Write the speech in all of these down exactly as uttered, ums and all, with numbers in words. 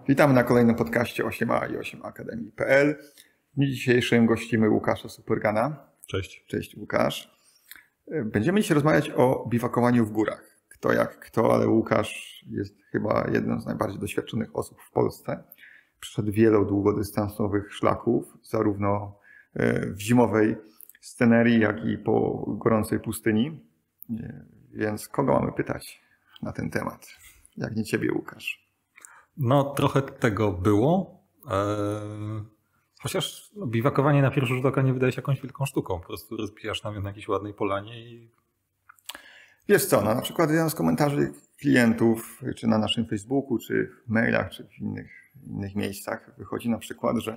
Witamy na kolejnym podcaście osiem a i osiem akademii kropka p l. W dniu dzisiejszym gościmy Łukasza Supergana. Cześć. Cześć Łukasz. Będziemy dzisiaj rozmawiać o biwakowaniu w górach. Kto jak kto, ale Łukasz jest chyba jedną z najbardziej doświadczonych osób w Polsce. Przeszedł wiele długodystansowych szlaków, zarówno w zimowej scenerii, jak i po gorącej pustyni. Więc kogo mamy pytać na ten temat? Jak nie ciebie, Łukasz? No trochę tego było, eee, chociaż no, biwakowanie na pierwszy rzut oka nie wydaje się jakąś wielką sztuką. Po prostu rozbijasz namiot na jakiejś ładnej polanie i... Wiesz co, no, na przykład jeden z komentarzy klientów, czy na naszym Facebooku, czy w mailach, czy w innych, innych miejscach wychodzi na przykład, że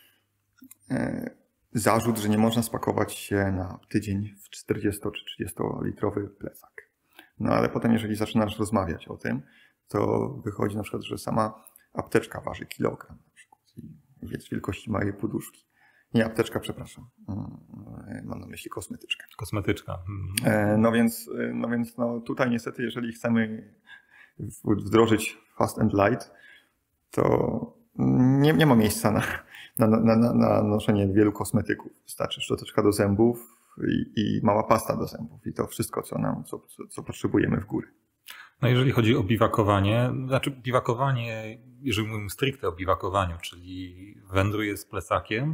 e, zarzut, że nie można spakować się na tydzień w czterdziesto czy trzydziestolitrowy plecak. No ale potem jeżeli zaczynasz rozmawiać o tym, to wychodzi na przykład, że sama apteczka waży kilogram na przykład i jest wielkości małej poduszki. Nie apteczka, przepraszam. Mam na myśli kosmetyczkę. Kosmetyczka. Mhm. No więc, no więc no tutaj niestety, jeżeli chcemy wdrożyć fast and light, to nie, nie ma miejsca na, na, na, na, na noszenie wielu kosmetyków. Wystarczy szczoteczka do zębów i, i mała pasta do zębów. I to wszystko, co nam, co, co, co potrzebujemy w góry. No jeżeli chodzi o biwakowanie, znaczy biwakowanie, jeżeli mówimy stricte o biwakowaniu, czyli wędruję z plecakiem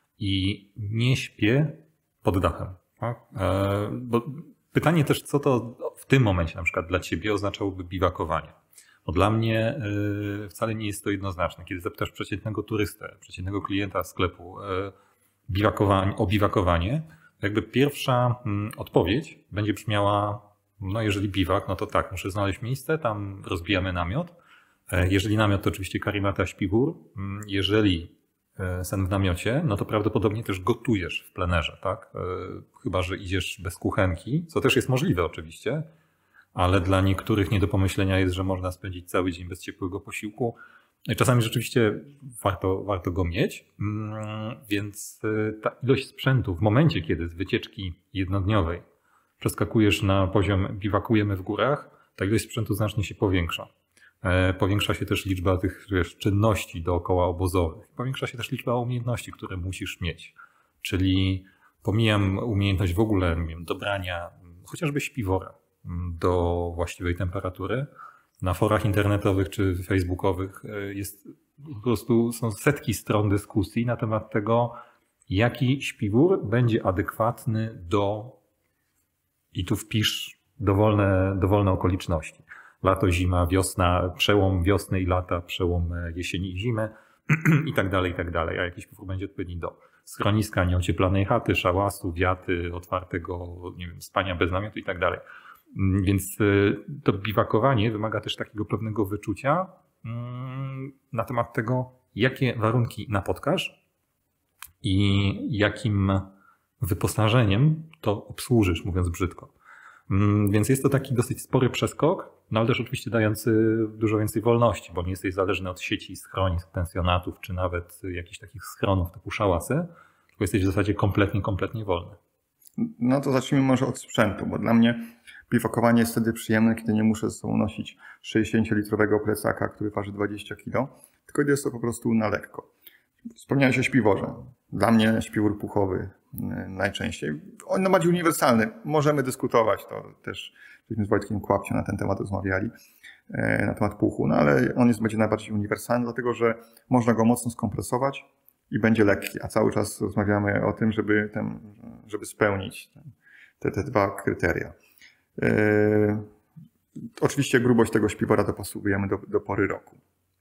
i nie śpię pod dachem. Tak? E, bo pytanie też, co to w tym momencie na przykład dla ciebie oznaczałoby biwakowanie? Bo dla mnie e, wcale nie jest to jednoznaczne. Kiedy zapytasz przeciętnego turystę, przeciętnego klienta sklepu e, biwakowanie, o biwakowanie, jakby pierwsza m, odpowiedź będzie brzmiała: no jeżeli biwak, no to tak, muszę znaleźć miejsce, tam rozbijamy namiot. Jeżeli namiot, to oczywiście karimata, śpiwór. Jeżeli sen w namiocie, no to prawdopodobnie też gotujesz w plenerze, tak? Chyba że idziesz bez kuchenki, co też jest możliwe oczywiście, ale dla niektórych nie do pomyślenia jest, że można spędzić cały dzień bez ciepłego posiłku. Czasami rzeczywiście warto, warto go mieć, więc ta ilość sprzętu w momencie, kiedy z wycieczki jednodniowej przeskakujesz na poziom biwakujemy w górach, ta ilość sprzętu znacznie się powiększa. E, powiększa się też liczba tych wiesz, czynności dookoła obozowych. Powiększa się też liczba umiejętności, które musisz mieć. Czyli pomijam umiejętność w ogóle nie wiem, dobrania chociażby śpiwora do właściwej temperatury. Na forach internetowych czy facebookowych jest po prostu są setki stron dyskusji na temat tego, jaki śpiwór będzie adekwatny do... I tu wpisz dowolne, dowolne okoliczności. Lato, zima, wiosna, przełom wiosny i lata, przełom jesieni i zimy i tak dalej, i tak dalej. A jakiś śpiwór będzie odpowiedni do schroniska, nieocieplanej chaty, szałasu, wiaty, otwartego, nie wiem, spania bez namiotu i tak dalej. Więc to biwakowanie wymaga też takiego pewnego wyczucia na temat tego, jakie warunki napotkasz i jakim wyposażeniem to obsłużysz, mówiąc brzydko. Więc jest to taki dosyć spory przeskok, no ale też oczywiście dający dużo więcej wolności, bo nie jesteś zależny od sieci schronisk, pensjonatów, czy nawet jakichś takich schronów typu szałasy, tylko jesteś w zasadzie kompletnie, kompletnie wolny. No to zacznijmy może od sprzętu, bo dla mnie biwakowanie jest wtedy przyjemne, kiedy nie muszę ze sobą nosić sześćdziesięciolitrowego plecaka, który waży dwadzieścia kilo, tylko jest to po prostu na lekko. Wspomniałeś o śpiworze. Dla mnie śpiwór puchowy najczęściej. On no bardziej uniwersalny. Możemy dyskutować, to też żeśmy z Wojtkiem Kłapciem na ten temat rozmawiali, na temat puchu, no ale on jest będzie najbardziej uniwersalny, dlatego że można go mocno skompresować i będzie lekki, a cały czas rozmawiamy o tym, żeby, ten, żeby spełnić te, te dwa kryteria. Yy, oczywiście grubość tego śpiwora dopasowujemy do, do pory roku.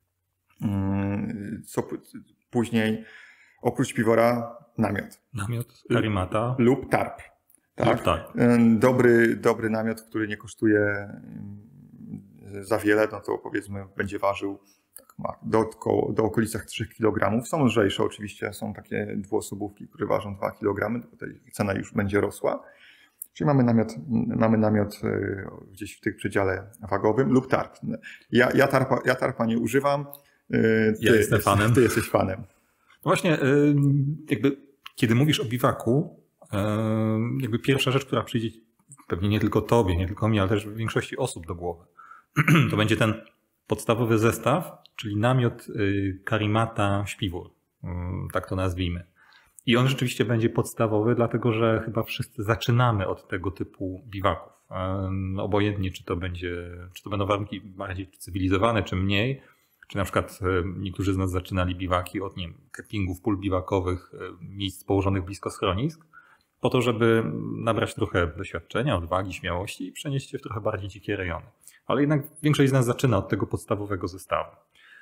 Yy, co później, oprócz śpiwora, namiot. Namiot, karimata. Lub tarp. Tak? Lub tarp. Dobry, dobry namiot, który nie kosztuje za wiele, no to powiedzmy będzie ważył tak ma, do, około, do okolicach trzy kilogramy. Są lżejsze oczywiście, są takie dwuosobówki, które ważą dwa kilogramy, tutaj cena już będzie rosła. Czyli mamy namiot, mamy namiot gdzieś w tym przedziale wagowym lub tarp. Ja, ja, tarpa, ja tarpa nie używam. Ty, ja jestem fanem. Ty jesteś fanem. No właśnie, jakby kiedy mówisz o biwaku, jakby pierwsza rzecz, która przyjdzie pewnie nie tylko tobie, nie tylko mi, ale też większości osób do głowy, to będzie ten podstawowy zestaw, czyli namiot Karimata Śpiwór, tak to nazwijmy. I on rzeczywiście będzie podstawowy, dlatego że chyba wszyscy zaczynamy od tego typu biwaków. Obojętnie, czy to będzie, czy to będą warunki bardziej cywilizowane, czy mniej. Czy na przykład niektórzy z nas zaczynali biwaki od, nie wiem, kempingów, pól biwakowych, miejsc położonych blisko schronisk, po to, żeby nabrać trochę doświadczenia, odwagi, śmiałości i przenieść się w trochę bardziej dzikie rejony. Ale jednak większość z nas zaczyna od tego podstawowego zestawu.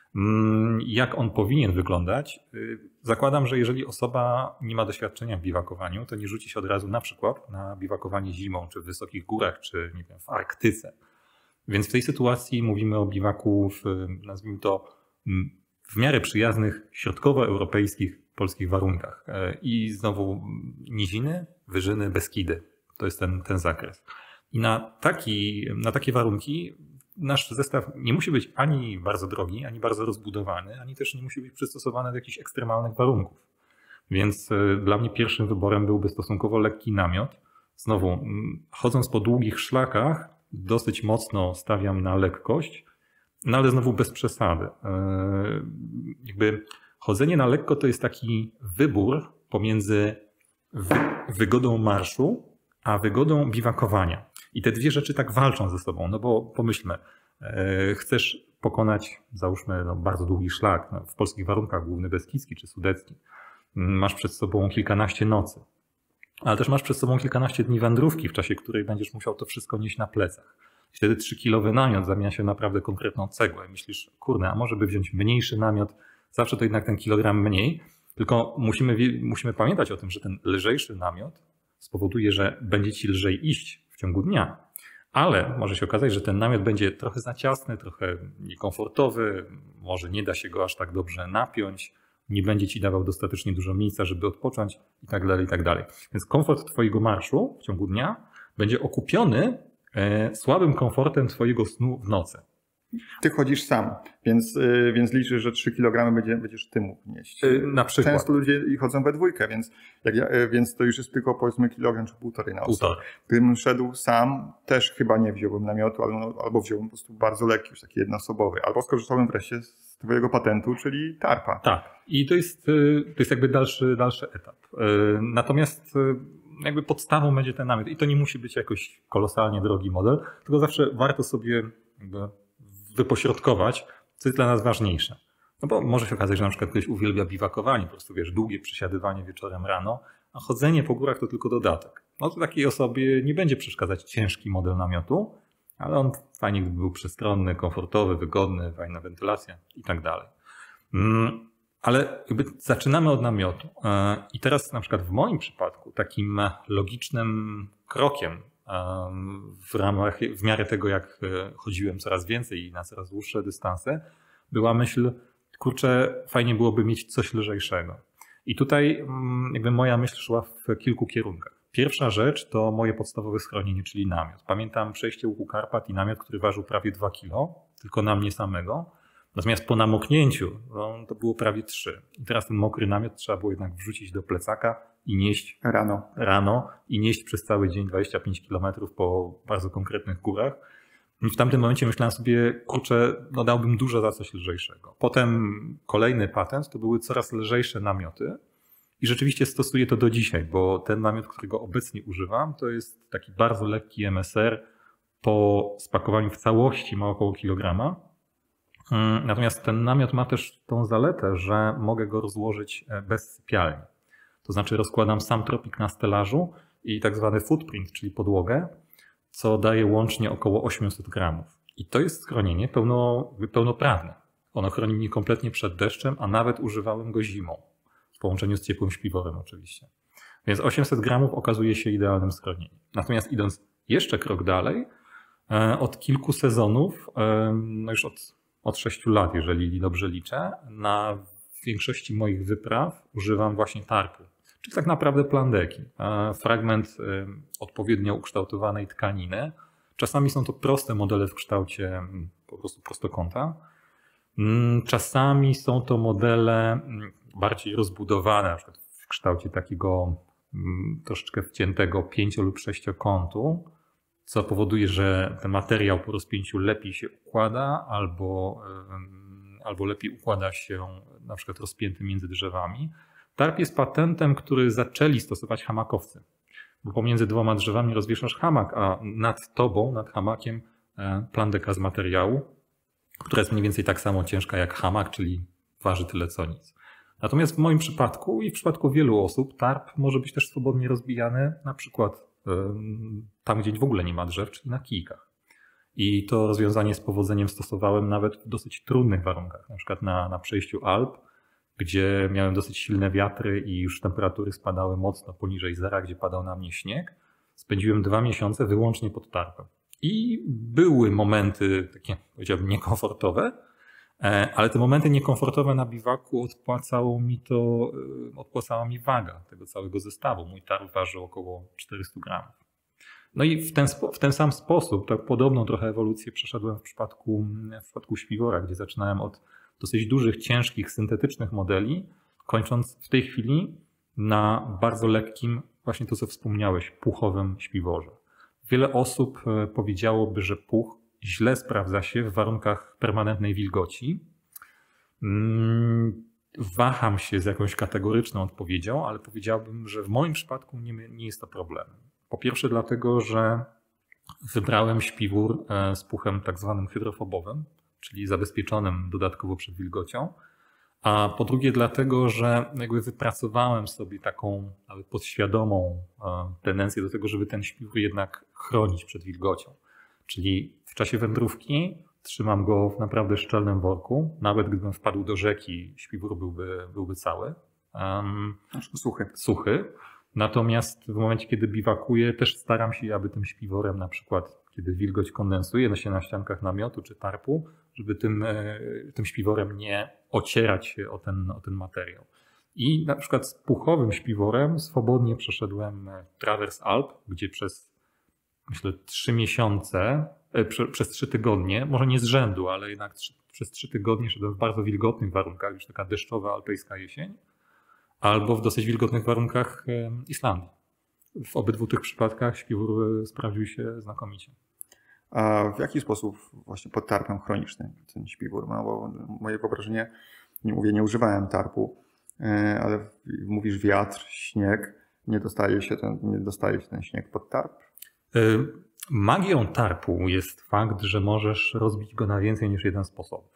Jak on powinien wyglądać? Zakładam, że jeżeli osoba nie ma doświadczenia w biwakowaniu, to nie rzuci się od razu na przykład na biwakowanie zimą, czy w wysokich górach, czy nie wiem, w Arktyce. Więc w tej sytuacji mówimy o biwaku w, nazwijmy to, w miarę przyjaznych środkowoeuropejskich, polskich warunkach. I znowu niziny, wyżyny, Beskidy. To jest ten, ten zakres. I na, taki, na takie warunki nasz zestaw nie musi być ani bardzo drogi, ani bardzo rozbudowany, ani też nie musi być przystosowany do jakichś ekstremalnych warunków. Więc dla mnie pierwszym wyborem byłby stosunkowo lekki namiot. Znowu, chodząc po długich szlakach, dosyć mocno stawiam na lekkość, no ale znowu bez przesady. Jakby chodzenie na lekko to jest taki wybór pomiędzy wygodą marszu a wygodą biwakowania. I te dwie rzeczy tak walczą ze sobą, no bo pomyślmy, chcesz pokonać, załóżmy, no bardzo długi szlak, no w polskich warunkach, główny beskidzki czy sudecki, masz przed sobą kilkanaście nocy, ale też masz przed sobą kilkanaście dni wędrówki, w czasie której będziesz musiał to wszystko nieść na plecach. Wtedy trzykilowy namiot zamienia się w naprawdę konkretną cegłę. Myślisz, kurde, a może by wziąć mniejszy namiot, zawsze to jednak ten kilogram mniej, tylko musimy, musimy pamiętać o tym, że ten lżejszy namiot spowoduje, że będzie ci lżej iść w ciągu dnia. Ale może się okazać, że ten namiot będzie trochę za ciasny, trochę niekomfortowy, może nie da się go aż tak dobrze napiąć, nie będzie ci dawał dostatecznie dużo miejsca, żeby odpocząć i tak dalej, i tak dalej. Więc komfort twojego marszu w ciągu dnia będzie okupiony e, słabym komfortem twojego snu w nocy. Ty chodzisz sam, więc, więc liczysz, że trzy kilogramy będzie, będziesz ty mógł nieść. Na przykład. Często ludzie chodzą we dwójkę, więc, jak ja, więc to już jest tylko powiedzmy kilogram czy półtorej na osobę. Gdybym szedł sam, też chyba nie wziąłbym namiotu, albo, albo wziąłbym po prostu bardzo lekki, już taki jednoosobowy. Albo skorzystałbym wreszcie z twojego patentu, czyli tarpa. Tak. I to jest, to jest jakby dalszy, dalszy etap. Natomiast jakby podstawą będzie ten namiot. I to nie musi być jakoś kolosalnie drogi model, tylko zawsze warto sobie jakby wypośrodkować, co jest dla nas ważniejsze. No bo może się okazać, że na przykład ktoś uwielbia biwakowanie, po prostu wiesz, długie przesiadywanie wieczorem rano, a chodzenie po górach to tylko dodatek. No to takiej osobie nie będzie przeszkadzać ciężki model namiotu, ale on fajnie gdyby był przestronny, komfortowy, wygodny, fajna wentylacja i tak dalej. Ale jakby zaczynamy od namiotu. I teraz na przykład w moim przypadku takim logicznym krokiem w ramach, w miarę tego, jak chodziłem coraz więcej i na coraz dłuższe dystanse, była myśl, kurczę, fajnie byłoby mieć coś lżejszego. I tutaj jakby moja myśl szła w kilku kierunkach. Pierwsza rzecz to moje podstawowe schronienie, czyli namiot. Pamiętam przejście Łuku Karpat i namiot, który ważył prawie dwa kilo, tylko na mnie samego. Natomiast po namoknięciu no, to było prawie trzy. I teraz ten mokry namiot trzeba było jednak wrzucić do plecaka i nieść rano, rano i nieść przez cały dzień dwadzieścia pięć kilometrów po bardzo konkretnych górach. I w tamtym momencie myślałem sobie, kurczę, no dałbym dużo za coś lżejszego. Potem kolejny patent to były coraz lżejsze namioty i rzeczywiście stosuję to do dzisiaj, bo ten namiot, którego obecnie używam, to jest taki bardzo lekki M S R, po spakowaniu w całości ma około kilograma. Natomiast ten namiot ma też tą zaletę, że mogę go rozłożyć bez sypialni. To znaczy rozkładam sam tropik na stelażu i tak zwany footprint, czyli podłogę, co daje łącznie około osiemset gramów. I to jest schronienie pełno, pełnoprawne. Ono chroni mnie kompletnie przed deszczem, a nawet używałem go zimą. W połączeniu z ciepłym śpiworem oczywiście. Więc osiemset gramów okazuje się idealnym schronieniem. Natomiast idąc jeszcze krok dalej, od kilku sezonów, no już od, od sześciu lat, jeżeli dobrze liczę, na większości moich wypraw używam właśnie tarpu. Czyli tak naprawdę plandeki. Fragment odpowiednio ukształtowanej tkaniny. Czasami są to proste modele w kształcie po prostu prostokąta. Czasami są to modele bardziej rozbudowane, na przykład w kształcie takiego troszeczkę wciętego pięcio- lub sześciokątu, co powoduje, że ten materiał po rozpięciu lepiej się układa albo, albo lepiej układa się na przykład rozpięty między drzewami. Tarp jest patentem, który zaczęli stosować hamakowcy, bo pomiędzy dwoma drzewami rozwieszasz hamak, a nad tobą, nad hamakiem plandeka z materiału, która jest mniej więcej tak samo ciężka jak hamak, czyli waży tyle co nic. Natomiast w moim przypadku i w przypadku wielu osób tarp może być też swobodnie rozbijany, na przykład tam, gdzie w ogóle nie ma drzew, czyli na kijkach. I to rozwiązanie z powodzeniem stosowałem nawet w dosyć trudnych warunkach, na przykład na, na przejściu Alp, gdzie miałem dosyć silne wiatry i już temperatury spadały mocno poniżej zera, gdzie padał na mnie śnieg. Spędziłem dwa miesiące wyłącznie pod tarpem. I były momenty takie, powiedziałbym, niekomfortowe, ale te momenty niekomfortowe na biwaku odpłacało mi to, odpłacała mi waga tego całego zestawu. Mój tarp ważył około czterysta gramów. No i w ten, w ten sam sposób, tak podobną trochę ewolucję przeszedłem w przypadku, w przypadku śpiwora, gdzie zaczynałem od dosyć dużych, ciężkich, syntetycznych modeli, kończąc w tej chwili na bardzo lekkim, właśnie to co wspomniałeś, puchowym śpiworze. Wiele osób powiedziałoby, że puch źle sprawdza się w warunkach permanentnej wilgoci. Waham się z jakąś kategoryczną odpowiedzią, ale powiedziałbym, że w moim przypadku nie, nie jest to problemem. Po pierwsze dlatego, że wybrałem śpiwór z puchem tak zwanym hydrofobowym, czyli zabezpieczonym dodatkowo przed wilgocią. A po drugie dlatego, że jakby wypracowałem sobie taką nawet podświadomą tendencję do tego, żeby ten śpiwór jednak chronić przed wilgocią. Czyli w czasie wędrówki trzymam go w naprawdę szczelnym worku. Nawet gdybym wpadł do rzeki, śpiwór byłby, byłby cały. Um, suchy. suchy. Natomiast w momencie, kiedy biwakuję, też staram się, aby tym śpiworem, na przykład kiedy wilgoć kondensuje się na ściankach namiotu czy tarpu, żeby tym, tym śpiworem nie ocierać się o ten, o ten materiał. I na przykład z puchowym śpiworem swobodnie przeszedłem Travers Alp, gdzie przez myślę trzy miesiące, prze, przez trzy tygodnie, może nie z rzędu, ale jednak trzy, przez trzy tygodnie szedłem w bardzo wilgotnych warunkach, już taka deszczowa alpejska jesień, albo w dosyć wilgotnych warunkach Islandii. W obydwu tych przypadkach śpiwór sprawdził się znakomicie. A w jaki sposób właśnie pod tarpem chronisz ten, ten śpiwór? No bo moje wyobrażenie, nie mówię, nie używałem tarpu, ale mówisz wiatr, śnieg, nie dostaje się ten, nie dostaje się ten śnieg pod tarp? Magią tarpu jest fakt, że możesz rozbić go na więcej niż jeden sposób.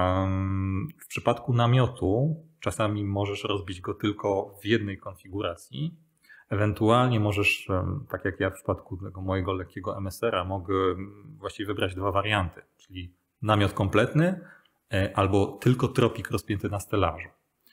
W przypadku namiotu czasami możesz rozbić go tylko w jednej konfiguracji. Ewentualnie możesz, tak jak ja w przypadku tego mojego lekkiego M S R-a, mogę właściwie wybrać dwa warianty, czyli namiot kompletny albo tylko tropik rozpięty na stelażu.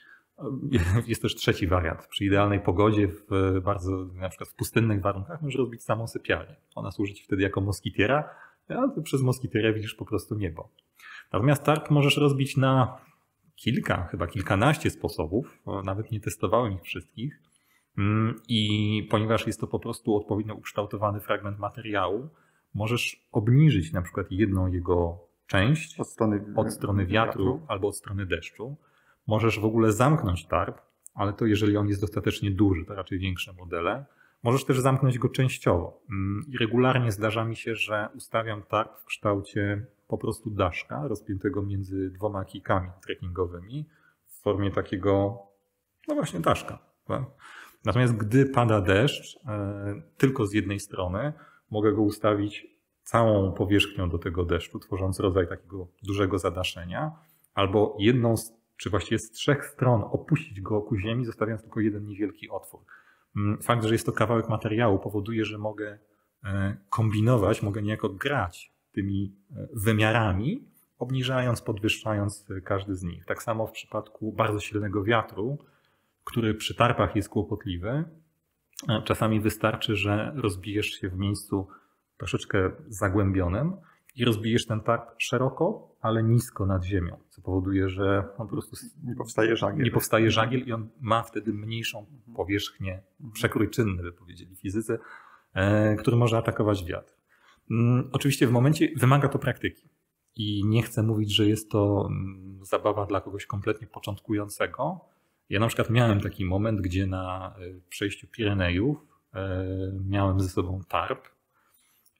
Jest też trzeci wariant. Przy idealnej pogodzie, w bardzo, na przykład w pustynnych warunkach, możesz rozbić samą sypialnię. Ona służy ci wtedy jako moskitiera, a ty przez moskitierę widzisz po prostu niebo. Natomiast tarp możesz rozbić na kilka, chyba kilkanaście sposobów. Nawet nie testowałem ich wszystkich. I ponieważ jest to po prostu odpowiednio ukształtowany fragment materiału, możesz obniżyć na przykład jedną jego część od strony, od strony wiatru, wiatru albo od strony deszczu. Możesz w ogóle zamknąć tarp, ale to jeżeli on jest dostatecznie duży, to raczej większe modele. Możesz też zamknąć go częściowo. I regularnie zdarza mi się, że ustawiam tarp w kształcie po prostu daszka rozpiętego między dwoma kijkami trekkingowymi w formie takiego, no właśnie daszka. Tak? Natomiast gdy pada deszcz, tylko z jednej strony mogę go ustawić całą powierzchnią do tego deszczu, tworząc rodzaj takiego dużego zadaszenia, albo jedną z, czy właściwie z trzech stron opuścić go ku ziemi, zostawiając tylko jeden niewielki otwór. Fakt, że jest to kawałek materiału, powoduje, że mogę kombinować, mogę niejako grać tymi wymiarami, obniżając, podwyższając każdy z nich. Tak samo w przypadku bardzo silnego wiatru, który przy tarpach jest kłopotliwy. Czasami wystarczy, że rozbijesz się w miejscu troszeczkę zagłębionym i rozbijesz ten tarp szeroko, ale nisko nad ziemią, co powoduje, że on po prostu nie powstaje żagiel. Nie powstaje żagiel i on ma wtedy mniejszą powierzchnię, przekrój czynny, by powiedzieli fizycy, który może atakować wiatr. Oczywiście w momencie wymaga to praktyki i nie chcę mówić, że jest to zabawa dla kogoś kompletnie początkującego. Ja na przykład miałem taki moment, gdzie na przejściu Pirenejów miałem ze sobą tarp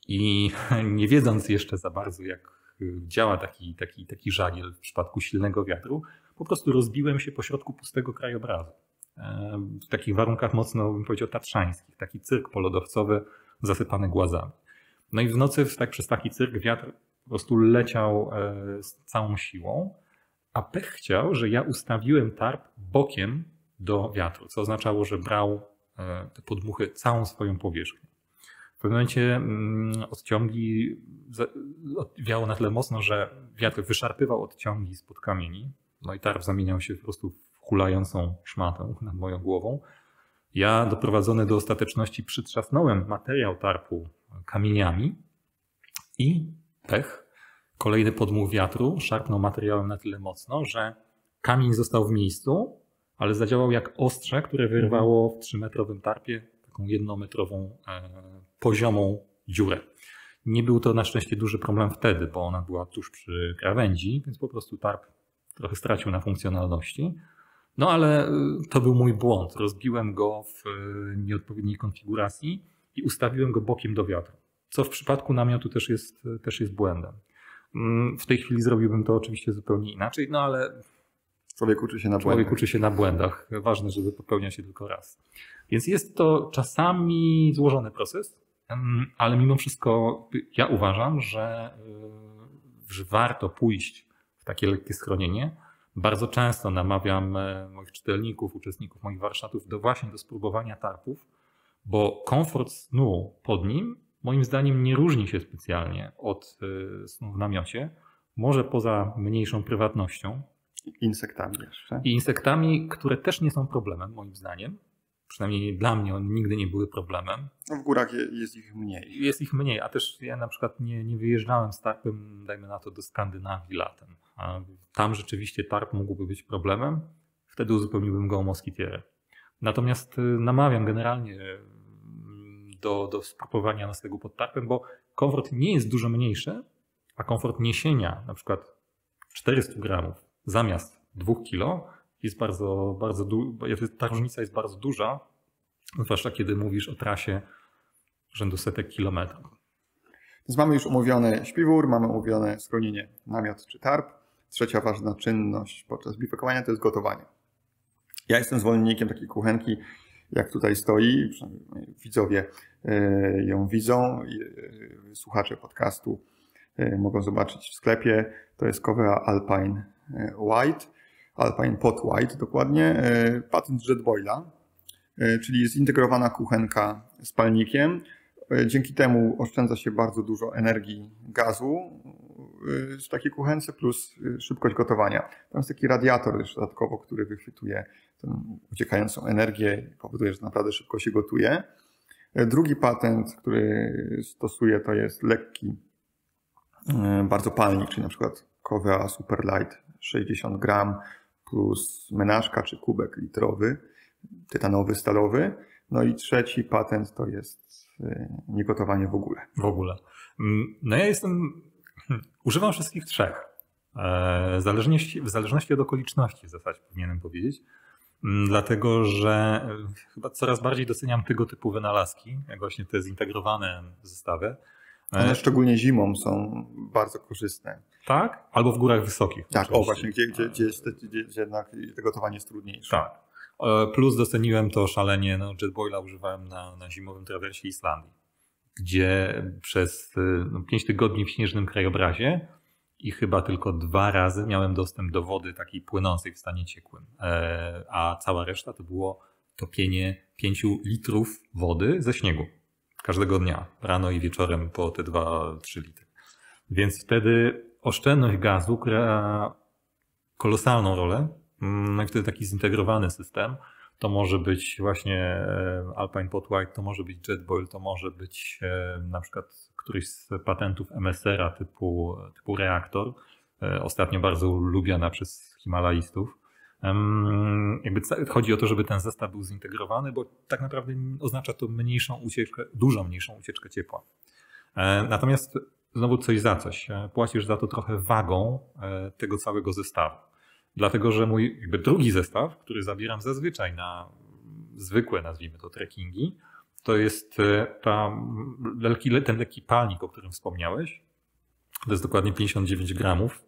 I nie wiedząc jeszcze za bardzo, jak działa taki, taki, taki żagiel w przypadku silnego wiatru, po prostu rozbiłem się pośrodku pustego krajobrazu. W takich warunkach mocno, bym powiedział, tatrzańskich. Taki cyrk polodowcowy zasypany głazami. No i w nocy tak, przez taki cyrk wiatr po prostu leciał z całą siłą, a pech chciał, że ja ustawiłem tarp bokiem do wiatru, co oznaczało, że brał te podmuchy całą swoją powierzchnię. W pewnym momencie odciągi wiało na tyle mocno, że wiatr wyszarpywał odciągi spod kamieni, no i tarp zamieniał się po prostu w hulającą szmatę nad moją głową. Ja, doprowadzony do ostateczności, przytrzasnąłem materiał tarpu kamieniami i pech. Kolejny podmuch wiatru szarpnął materiałem na tyle mocno, że kamień został w miejscu, ale zadziałał jak ostrze, które wyrwało w trzymetrowym tarpie taką jednometrową e, poziomą dziurę. Nie był to na szczęście duży problem wtedy, bo ona była tuż przy krawędzi, więc po prostu tarp trochę stracił na funkcjonalności. No ale to był mój błąd. Rozbiłem go w nieodpowiedniej konfiguracji i ustawiłem go bokiem do wiatru. Co w przypadku namiotu też jest, też jest błędem. W tej chwili zrobiłbym to oczywiście zupełnie inaczej, no ale człowiek uczy się na człowiek błędach. uczy się na błędach. Ważne, żeby popełnia się tylko raz. Więc jest to czasami złożony proces, ale mimo wszystko ja uważam, że, że warto pójść w takie lekkie schronienie. Bardzo często namawiam moich czytelników, uczestników moich warsztatów do właśnie do spróbowania tarpów, bo komfort snu pod nim moim zdaniem nie różni się specjalnie od snu w namiocie. Może poza mniejszą prywatnością. Insektami jeszcze. I insektami, które też nie są problemem moim zdaniem. Przynajmniej dla mnie one nigdy nie były problemem. No w górach jest ich mniej. Jest ich mniej, a też ja na przykład nie, nie wyjeżdżałem z tarpem, dajmy na to, do Skandynawii latem. A tam rzeczywiście tarp mógłby być problemem. Wtedy uzupełniłbym go o moskitierę. Natomiast namawiam generalnie do, do spróbowania noclegu pod tarpem, bo komfort nie jest dużo mniejszy, a komfort niesienia na przykład czterysta gramów zamiast dwóch kilo jest bardzo, bardzo du- ta różnica jest bardzo duża, zwłaszcza kiedy mówisz o trasie rzędu setek kilometrów. Więc mamy już umówione śpiwór, mamy umówione schronienie, namiot czy tarp. Trzecia ważna czynność podczas biwakowania to jest gotowanie. Ja jestem zwolennikiem takiej kuchenki, jak tutaj stoi. Widzowie ją widzą, słuchacze podcastu mogą zobaczyć w sklepie. To jest Covea Alpine White, Alpine Pot White dokładnie, patent Jetboila, czyli zintegrowana kuchenka z palnikiem. Dzięki temu oszczędza się bardzo dużo energii gazu w takiej kuchence plus szybkość gotowania. Tam jest taki radiator też dodatkowo, który wychwytuje tę uciekającą energię i powoduje, że naprawdę szybko się gotuje. Drugi patent, który stosuję, to jest lekki bardzo palnik, czyli na przykład Covea Superlight sześćdziesiąt gram plus menażka czy kubek litrowy, tytanowy, stalowy. No i trzeci patent to jest niegotowanie w ogóle. W ogóle. No ja jestem, używam wszystkich trzech. W zależności, w zależności od okoliczności w zasadzie powinienem powiedzieć. Dlatego, że chyba coraz bardziej doceniam tego typu wynalazki, jak właśnie te zintegrowane zestawy. One szczególnie zimą są bardzo korzystne. Tak? Albo w górach wysokich. Tak, oczywiście. O właśnie, gdzie, gdzie, gdzie, jest, gdzie, gdzie jednak to gotowanie jest trudniejsze. Tak. Plus doceniłem to szalenie, no, Jetboila używałem na, na zimowym trawersie Islandii, gdzie przez no, pięć tygodni w śnieżnym krajobrazie i chyba tylko dwa razy miałem dostęp do wody takiej płynącej w stanie ciekłym, e, a cała reszta to było topienie pięciu litrów wody ze śniegu każdego dnia, rano i wieczorem po te dwa trzy litry. Więc wtedy oszczędność gazu gra kolosalną rolę. No i wtedy taki zintegrowany system, to może być właśnie Alpine Pot White, to może być Jetboil, to może być na przykład któryś z patentów M S R a typu, typu reaktor, ostatnio bardzo lubiana przez Himalajstów. Jakby chodzi o to, żeby ten zestaw był zintegrowany, bo tak naprawdę oznacza to mniejszą ucieczkę, dużo mniejszą ucieczkę ciepła. Natomiast znowu coś za coś. Płacisz za to trochę wagą tego całego zestawu. Dlatego, że mój jakby drugi zestaw, który zabieram zazwyczaj na zwykłe, nazwijmy to, trekkingi, to jest ta lekki, ten lekki palnik, o którym wspomniałeś. To jest dokładnie pięćdziesiąt dziewięć gramów,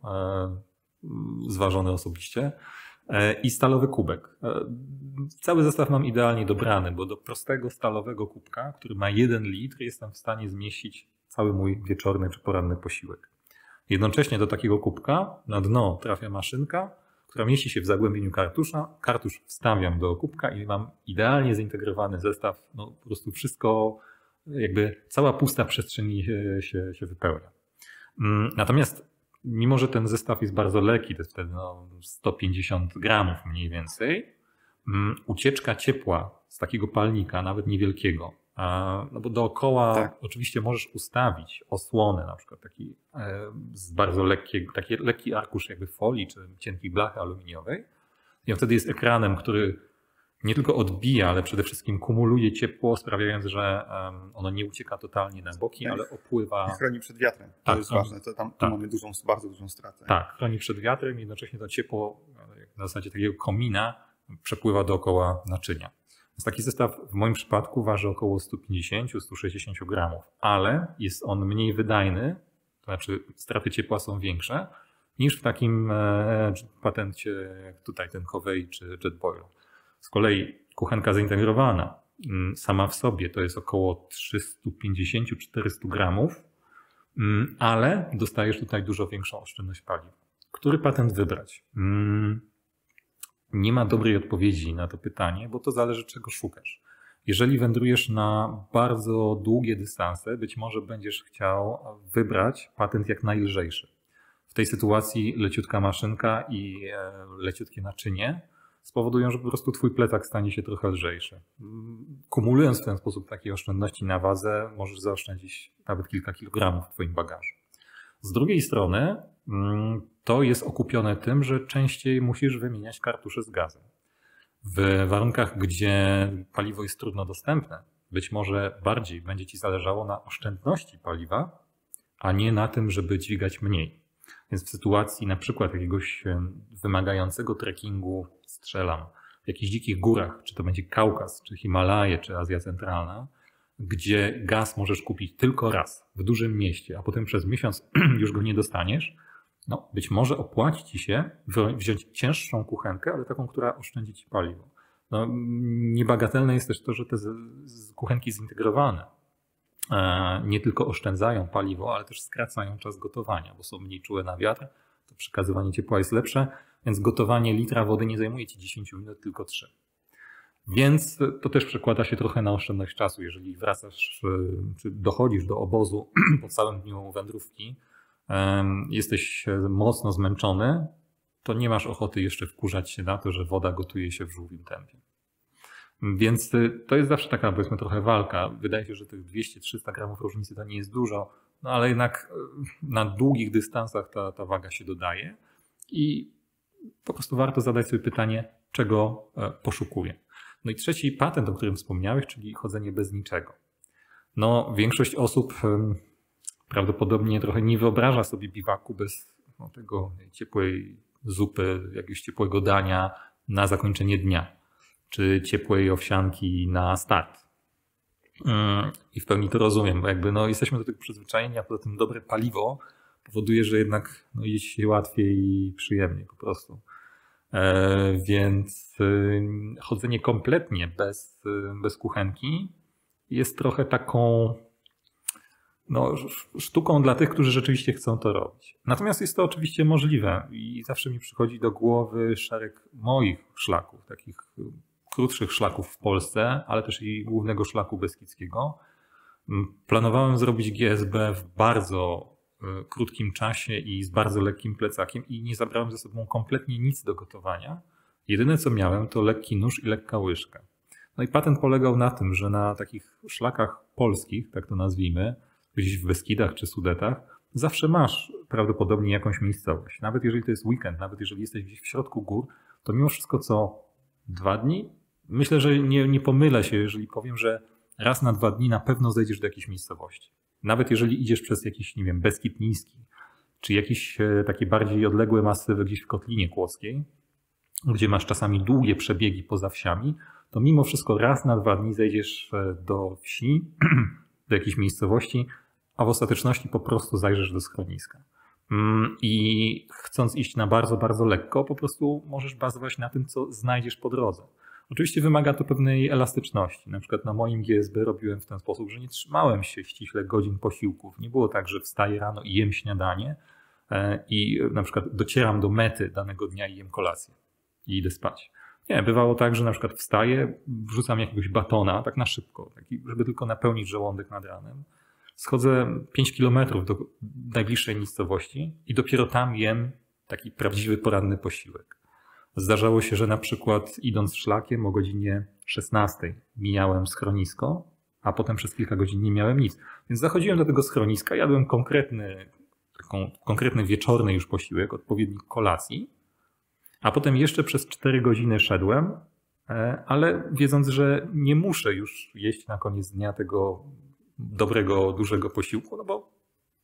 zważony osobiście. I stalowy kubek. Cały zestaw mam idealnie dobrany, bo do prostego stalowego kubka, który ma jeden litr, jestem w stanie zmieścić cały mój wieczorny czy poranny posiłek. Jednocześnie do takiego kubka na dno trafia maszynka, która mieści się w zagłębieniu kartusza. Kartusz wstawiam do kubka i mam idealnie zintegrowany zestaw. No, po prostu wszystko, jakby cała pusta przestrzeń się, się, się wypełnia. Natomiast mimo, że ten zestaw jest bardzo lekki, to jest wtedy no sto pięćdziesiąt gramów mniej więcej, ucieczka ciepła z takiego palnika, nawet niewielkiego, no bo dookoła tak. Oczywiście możesz ustawić osłonę, na przykład taki z bardzo lekkiego, taki lekki arkusz jakby folii czy cienkiej blachy aluminiowej i on wtedy jest ekranem, który nie tylko odbija, ale przede wszystkim kumuluje ciepło, sprawiając, że ono nie ucieka totalnie na boki, ale opływa. I chroni przed wiatrem. To tak, jest chroni, ważne. To tam tak. mamy dużą, bardzo dużą stratę. Tak, chroni przed wiatrem i jednocześnie to ciepło na zasadzie takiego komina przepływa dookoła naczynia. Więc taki zestaw w moim przypadku waży około sto pięćdziesiąt do stu sześćdziesięciu gramów, ale jest on mniej wydajny, to znaczy straty ciepła są większe niż w takim e, patencie jak tutaj ten Covey czy Jetboil. Z kolei kuchenka zintegrowana sama w sobie to jest około trzysta pięćdziesiąt do czterystu gramów, ale dostajesz tutaj dużo większą oszczędność paliwa. Który patent wybrać? Nie ma dobrej odpowiedzi na to pytanie, bo to zależy czego szukasz. Jeżeli wędrujesz na bardzo długie dystanse, być może będziesz chciał wybrać patent jak najlżejszy. W tej sytuacji leciutka maszynka i leciutkie naczynie spowodują, że po prostu twój plecak stanie się trochę lżejszy. Kumulując w ten sposób takie oszczędności na wadze, możesz zaoszczędzić nawet kilka kilogramów w twoim bagażu. Z drugiej strony to jest okupione tym, że częściej musisz wymieniać kartusze z gazem. W warunkach, gdzie paliwo jest trudno dostępne, być może bardziej będzie ci zależało na oszczędności paliwa, a nie na tym, żeby dźwigać mniej. Więc w sytuacji na przykład jakiegoś wymagającego trekkingu, strzelam, w jakichś dzikich górach, czy to będzie Kaukaz, czy Himalaje, czy Azja Centralna, gdzie gaz możesz kupić tylko raz w dużym mieście, a potem przez miesiąc już go nie dostaniesz, no być może opłaci ci się wziąć cięższą kuchenkę, ale taką, która oszczędzi ci paliwo. No, niebagatelne jest też to, że te kuchenki zintegrowane nie tylko oszczędzają paliwo, ale też skracają czas gotowania, bo są mniej czułe na wiatr, to przekazywanie ciepła jest lepsze, więc gotowanie litra wody nie zajmuje ci dziesięć minut, tylko trzy. Więc to też przekłada się trochę na oszczędność czasu. Jeżeli wracasz, czy dochodzisz do obozu po całym dniu wędrówki, jesteś mocno zmęczony, to nie masz ochoty jeszcze wkurzać się na to, że woda gotuje się w żółwim tempie. Więc to jest zawsze taka, powiedzmy, trochę walka. Wydaje się, że tych dwieście do trzystu gramów różnicy to nie jest dużo, no ale jednak na długich dystansach ta, ta waga się dodaje i po prostu warto zadać sobie pytanie, czego poszukuję. No i trzeci patent, o którym wspomniałeś, czyli chodzenie bez niczego. No, większość osób prawdopodobnie trochę nie wyobraża sobie biwaku bez no, tego ciepłej zupy, jakiegoś ciepłego dania na zakończenie dnia, czy ciepłej owsianki na start. I w pełni to rozumiem, bo jakby no, jesteśmy do tego przyzwyczajeni, a poza tym dobre paliwo powoduje, że jednak no, jeść się łatwiej i przyjemniej po prostu. E, więc y, chodzenie kompletnie bez, y, bez kuchenki jest trochę taką no, sztuką dla tych, którzy rzeczywiście chcą to robić. Natomiast jest to oczywiście możliwe i zawsze mi przychodzi do głowy szereg moich szlaków, takich krótszych szlaków w Polsce, ale też i głównego szlaku beskidzkiego. Planowałem zrobić G S B w bardzo krótkim czasie i z bardzo lekkim plecakiem i nie zabrałem ze sobą kompletnie nic do gotowania. Jedyne co miałem to lekki nóż i lekka łyżka. No i patent polegał na tym, że na takich szlakach polskich, tak to nazwijmy, gdzieś w Beskidach czy Sudetach, zawsze masz prawdopodobnie jakąś miejscowość. Nawet jeżeli to jest weekend, nawet jeżeli jesteś gdzieś w środku gór, to mimo wszystko co dwa dni, myślę, że nie, nie pomylę się, jeżeli powiem, że raz na dwa dni na pewno zejdziesz do jakiejś miejscowości. Nawet jeżeli idziesz przez jakiś, nie wiem, Beskid Niski, czy jakieś takie bardziej odległe masywy gdzieś w Kotlinie Kłodzkiej, gdzie masz czasami długie przebiegi poza wsiami, to mimo wszystko raz na dwa dni zejdziesz do wsi, do jakiejś miejscowości, a w ostateczności po prostu zajrzysz do schroniska. I chcąc iść na bardzo, bardzo lekko, po prostu możesz bazować na tym, co znajdziesz po drodze. Oczywiście wymaga to pewnej elastyczności. Na przykład na moim G S B robiłem w ten sposób, że nie trzymałem się ściśle godzin posiłków. Nie było tak, że wstaję rano i jem śniadanie i na przykład docieram do mety danego dnia i jem kolację i idę spać. Nie, bywało tak, że na przykład wstaję, wrzucam jakiegoś batona tak na szybko, taki, żeby tylko napełnić żołądek nad ranem. Schodzę pięć kilometrów do najbliższej miejscowości i dopiero tam jem taki prawdziwy poranny posiłek. Zdarzało się, że na przykład idąc szlakiem o godzinie szesnastej mijałem schronisko, a potem przez kilka godzin nie miałem nic. Więc zachodziłem do tego schroniska, jadłem konkretny, taką, konkretny wieczorny już posiłek, odpowiednik kolacji, a potem jeszcze przez cztery godziny szedłem, ale wiedząc, że nie muszę już jeść na koniec dnia tego dobrego, dużego posiłku, no bo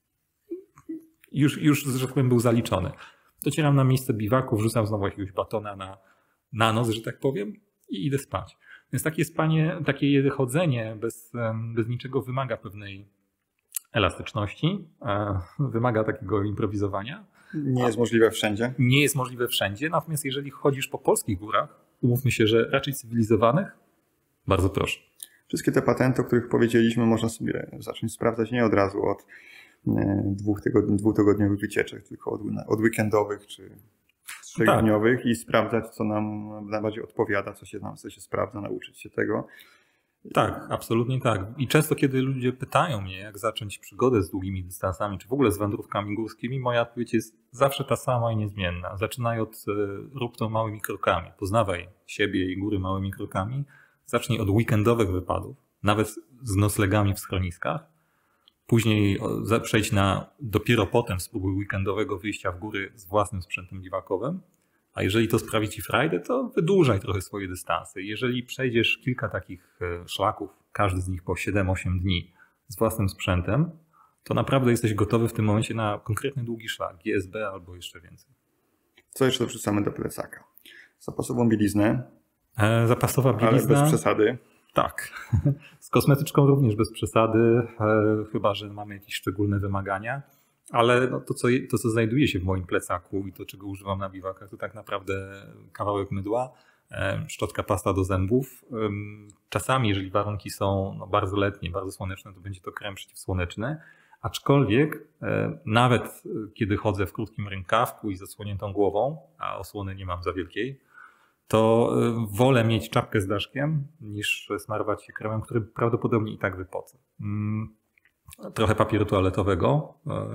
już, już że tak powiem, był zaliczony. Docieram na miejsce biwaku, wrzucam znowu jakiegoś batona na, na noc, że tak powiem, i idę spać. Więc takie spanie, takie chodzenie bez, bez niczego wymaga pewnej elastyczności, wymaga takiego improwizowania. Nie jest możliwe wszędzie. Nie jest możliwe wszędzie, natomiast jeżeli chodzisz po polskich górach, umówmy się, że raczej cywilizowanych, bardzo proszę. Wszystkie te patenty, o których powiedzieliśmy, można sobie zacząć sprawdzać nie od razu od dwóch tygodni, dwutygodniowych wycieczek, tylko od, od weekendowych czy trzydniowych tak. I sprawdzać, co nam najbardziej odpowiada, co się nam co się sprawdza, nauczyć się tego. Tak, absolutnie tak. I często, kiedy ludzie pytają mnie, jak zacząć przygodę z długimi dystansami, czy w ogóle z wędrówkami górskimi, moja odpowiedź jest zawsze ta sama i niezmienna. Zaczynaj od rób to małymi krokami. Poznawaj siebie i góry małymi krokami. Zacznij od weekendowych wypadów, nawet z noclegami w schroniskach. Później przejdź na dopiero potem spróbuj weekendowego wyjścia w góry z własnym sprzętem biwakowym. A jeżeli to sprawi ci frajdę, to wydłużaj trochę swoje dystanse. Jeżeli przejdziesz kilka takich szlaków, każdy z nich po siedem osiem dni z własnym sprzętem, to naprawdę jesteś gotowy w tym momencie na konkretny długi szlak, G S B albo jeszcze więcej. Co jeszcze dorzucamy do plecaka? Zapasową bieliznę. E, zapasowa bielizna. Ale bez przesady. Tak. Z kosmetyczką również bez przesady, e, chyba że mamy jakieś szczególne wymagania. Ale no to, co, to, co znajduje się w moim plecaku i to, czego używam na biwakach, to tak naprawdę kawałek mydła, szczotka, pasta do zębów. Czasami, jeżeli warunki są no, bardzo letnie, bardzo słoneczne, to będzie to krem przeciwsłoneczny. Aczkolwiek nawet kiedy chodzę w krótkim rękawku i zasłoniętą głową, a osłony nie mam za wielkiej, to wolę mieć czapkę z daszkiem niż smarować się kremem, który prawdopodobnie i tak wypocę. Trochę papieru toaletowego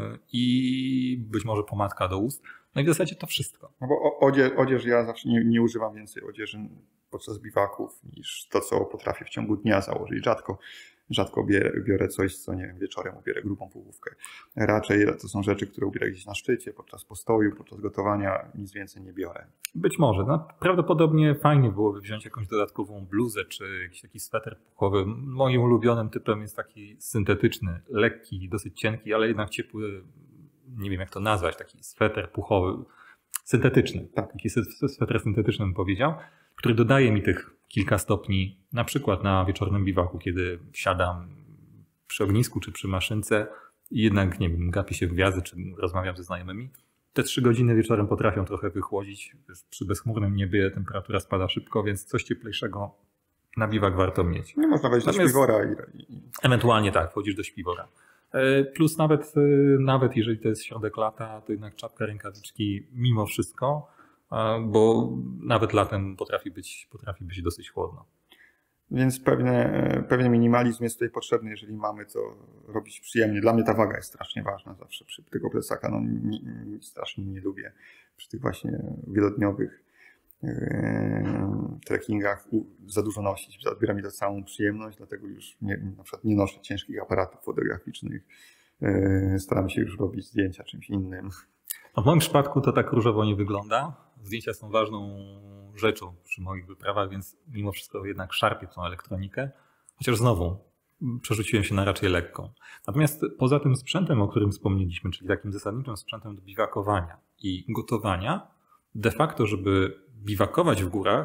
i być może pomadka do ust. No i w zasadzie to wszystko. No bo odzież, odzież ja zawsze nie, nie używam więcej odzieży podczas biwaków niż to, co potrafię w ciągu dnia założyć. Rzadko, rzadko biorę, biorę coś, co nie wiem, wieczorem ubierę grubą pułówkę. Raczej to są rzeczy, które ubierę gdzieś na szczycie, podczas postoju, podczas gotowania, nic więcej nie biorę. Być może. No, prawdopodobnie fajnie byłoby wziąć jakąś dodatkową bluzę czy jakiś taki sweter puchowy. Moim ulubionym typem jest taki syntetyczny, lekki, dosyć cienki, ale jednak ciepły, nie wiem jak to nazwać, taki sweter puchowy, syntetyczny. Tak. Taki sweter syntetyczny bym powiedział, który dodaje mi tych kilka stopni, na przykład na wieczornym biwaku, kiedy siadam przy ognisku czy przy maszynce i jednak, nie wiem, gapię się w gwiazdy czy rozmawiam ze znajomymi. Te trzy godziny wieczorem potrafią trochę wychłodzić. Przy bezchmurnym niebie temperatura spada szybko, więc coś cieplejszego na biwak warto mieć. Nie można wejść do śpiwora. I, i... Ewentualnie tak, wchodzisz do śpiwora. Plus nawet, nawet jeżeli to jest środek lata, to jednak czapka, rękawiczki mimo wszystko, bo nawet latem potrafi być, potrafi być dosyć chłodno. Więc pewne, pewien minimalizm jest tutaj potrzebny, jeżeli mamy to robić przyjemnie. Dla mnie ta waga jest strasznie ważna zawsze przy tego plecaka. No, nie, nie, strasznie nie lubię przy tych właśnie wielodniowych yy, trekkingach za dużo nosić. Zabiera mi to całą przyjemność, dlatego już nie, na przykład nie noszę ciężkich aparatów fotograficznych. Yy, staram się już robić zdjęcia czymś innym. A w moim przypadku to tak różowo nie wygląda. Zdjęcia są ważną rzeczą przy moich wyprawach, więc mimo wszystko jednak szarpię tą elektronikę. Chociaż znowu przerzuciłem się na raczej lekką. Natomiast poza tym sprzętem, o którym wspomnieliśmy, czyli takim zasadniczym sprzętem do biwakowania i gotowania, de facto, żeby biwakować w górach,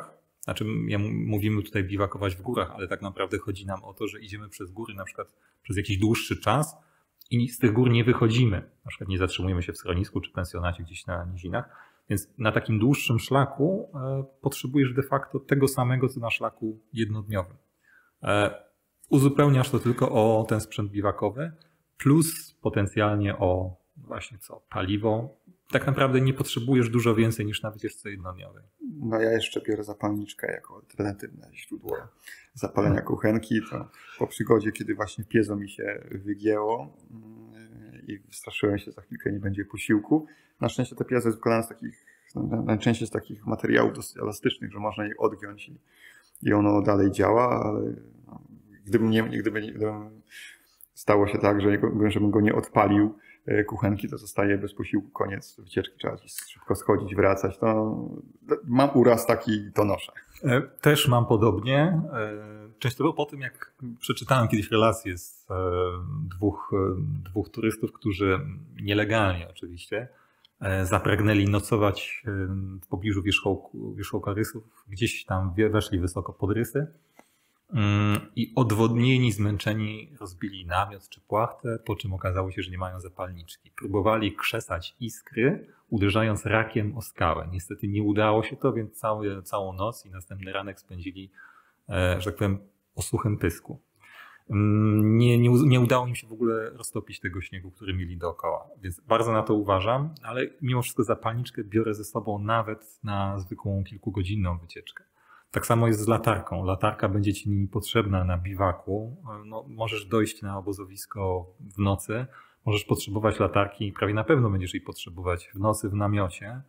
Znaczy, ja mówimy tutaj biwakować w górach, ale tak naprawdę chodzi nam o to, że idziemy przez góry na przykład przez jakiś dłuższy czas i z tych gór nie wychodzimy. Na przykład nie zatrzymujemy się w schronisku czy pensjonacie gdzieś na nizinach. Więc na takim dłuższym szlaku e, potrzebujesz de facto tego samego, co na szlaku jednodniowym. E, uzupełniasz to tylko o ten sprzęt biwakowy, plus potencjalnie o właśnie co, paliwo. Tak naprawdę nie potrzebujesz dużo więcej niż na wycieczce jednodniowej. No ja jeszcze biorę zapalniczkę jako alternatywne źródło zapalenia kuchenki. To po przygodzie, kiedy właśnie piezo mi się wygięło i straszyłem się, że za chwilkę nie będzie posiłku. Na szczęście to piezo jest wykonane z takich, najczęściej z takich materiałów dosyć elastycznych, że można je odgiąć i, i ono dalej działa, ale no, gdyby, nie, gdyby, nie, gdyby stało się tak, że żebym go nie odpalił kuchenki, to zostaje bez posiłku, koniec wycieczki, trzeba szybko schodzić, wracać. To mam uraz taki, to noszę. Też mam podobnie. Często po tym, jak przeczytałem kiedyś relacje z dwóch, dwóch turystów, którzy nielegalnie oczywiście zapragnęli nocować w pobliżu wierzchołku, wierzchołka Rysów, gdzieś tam weszli wysoko pod Rysy i odwodnieni, zmęczeni rozbili namiot czy płachtę, po czym okazało się, że nie mają zapalniczki. Próbowali krzesać iskry, uderzając rakiem o skałę. Niestety nie udało się to, więc cały, całą noc i następny ranek spędzili, że tak powiem, o suchym pysku. Nie, nie, nie udało im się w ogóle roztopić tego śniegu, który mieli dookoła, więc bardzo na to uważam, ale mimo wszystko zapalniczkę biorę ze sobą nawet na zwykłą kilkugodzinną wycieczkę. Tak samo jest z latarką. Latarka będzie ci potrzebna na biwaku. No, możesz dojść na obozowisko w nocy, możesz potrzebować latarki i prawie na pewno będziesz jej potrzebować w nocy w namiocie.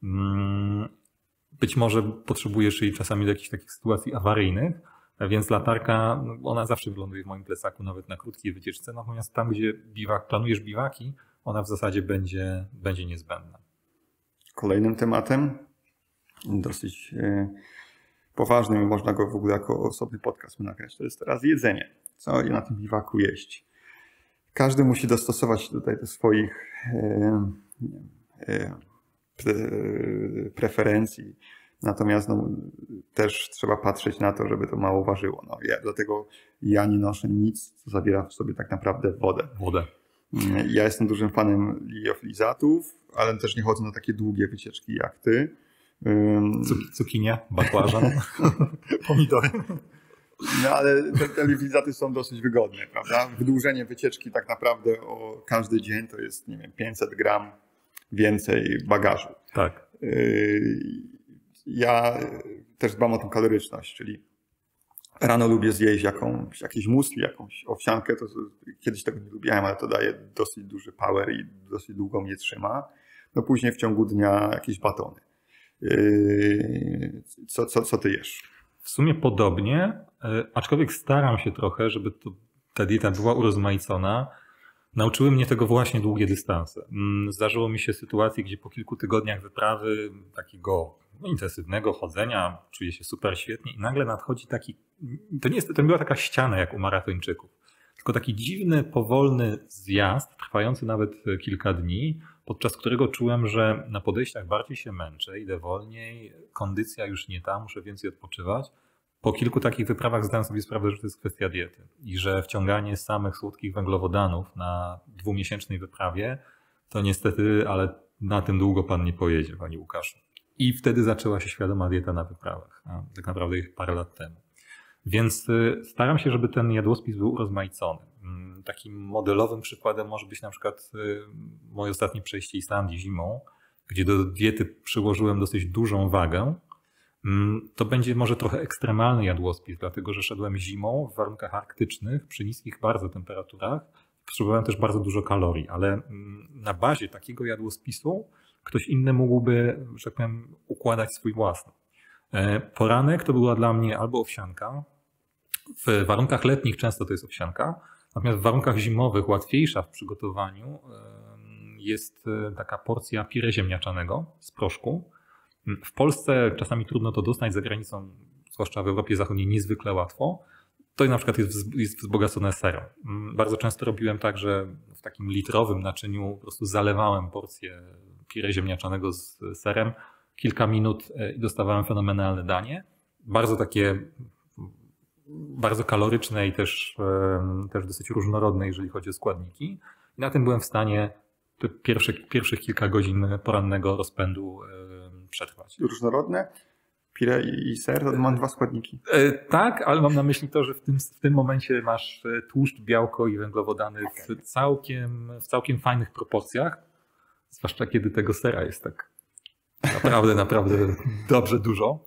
Być może potrzebujesz jej czasami do jakichś takich sytuacji awaryjnych, więc latarka, ona zawsze wyląduje w moim plecaku, nawet na krótkiej wycieczce, natomiast tam, gdzie biwak, planujesz biwaki, ona w zasadzie będzie, będzie niezbędna. Kolejnym tematem, dosyć poważnym, można go w ogóle jako osobny podcast nagrać, to jest teraz jedzenie. Co na tym biwaku jeść? Każdy musi dostosować się tutaj do swoich e, e, pre, preferencji. Natomiast no, też trzeba patrzeć na to, żeby to mało ważyło. No, ja, dlatego ja nie noszę nic, co zawiera w sobie tak naprawdę wodę. Wodę. Ja jestem dużym fanem liofilizatów, ale też nie chodzę na takie długie wycieczki jak ty. Cuk- cukinie, bakłażan, pomidory. No ale te, te liofilizaty są dosyć wygodne, prawda? Wydłużenie wycieczki tak naprawdę o każdy dzień to jest, nie wiem, pięćset gram więcej bagażu. Tak. Ja też dbam o tą kaloryczność, czyli rano lubię zjeść jakąś, jakieś musli, jakąś owsiankę. To, kiedyś tego nie lubiłem, ale to daje dosyć duży power i dosyć długo mnie trzyma. No później w ciągu dnia jakieś batony. Co, co, co ty jesz? W sumie podobnie, aczkolwiek staram się trochę, żeby to, ta dieta była urozmaicona. Nauczyły mnie tego właśnie długie dystanse. Zdarzyło mi się sytuacje, gdzie po kilku tygodniach wyprawy, takiego intensywnego chodzenia, czuję się super świetnie i nagle nadchodzi taki, to nie jest, to nie była taka ściana jak u maratończyków, tylko taki dziwny, powolny zjazd, trwający nawet kilka dni, podczas którego czułem, że na podejściach bardziej się męczę, idę wolniej, kondycja już nie ta, muszę więcej odpoczywać. Po kilku takich wyprawach zdałem sobie sprawę, że to jest kwestia diety i że wciąganie samych słodkich węglowodanów na dwumiesięcznej wyprawie to niestety, ale na tym długo pan nie pojedzie, panie Łukaszu. I wtedy zaczęła się świadoma dieta na wyprawach, a tak naprawdę parę lat temu. Więc staram się, żeby ten jadłospis był urozmaicony. Takim modelowym przykładem może być na przykład moje ostatnie przejście Islandii zimą, gdzie do diety przyłożyłem dosyć dużą wagę. To będzie może trochę ekstremalny jadłospis, dlatego że szedłem zimą w warunkach arktycznych, przy niskich bardzo temperaturach. Potrzebowałem też bardzo dużo kalorii, ale na bazie takiego jadłospisu ktoś inny mógłby, że tak powiem, układać swój własny. Poranek to była dla mnie albo owsianka. W warunkach letnich często to jest owsianka, natomiast w warunkach zimowych łatwiejsza w przygotowaniu jest taka porcja pire ziemniaczanego z proszku. W Polsce czasami trudno to dostać, za granicą, zwłaszcza w Europie Zachodniej, niezwykle łatwo. To na przykład jest, jest wzbogacone serem. Bardzo często robiłem tak, że w takim litrowym naczyniu po prostu zalewałem porcję pire ziemniaczanego z serem, kilka minut i dostawałem fenomenalne danie. bardzo takie, bardzo kaloryczne i też, też dosyć różnorodne, jeżeli chodzi o składniki. I na tym byłem w stanie te pierwsze, pierwszych kilka godzin porannego rozpędu przetrwać. Różnorodne? Pire i ser to mam dwa składniki. Tak, ale mam na myśli to, że w tym, w tym momencie masz tłuszcz, białko i węglowodany w całkiem, w całkiem fajnych proporcjach. Zwłaszcza kiedy tego sera jest tak naprawdę, naprawdę dobrze dużo.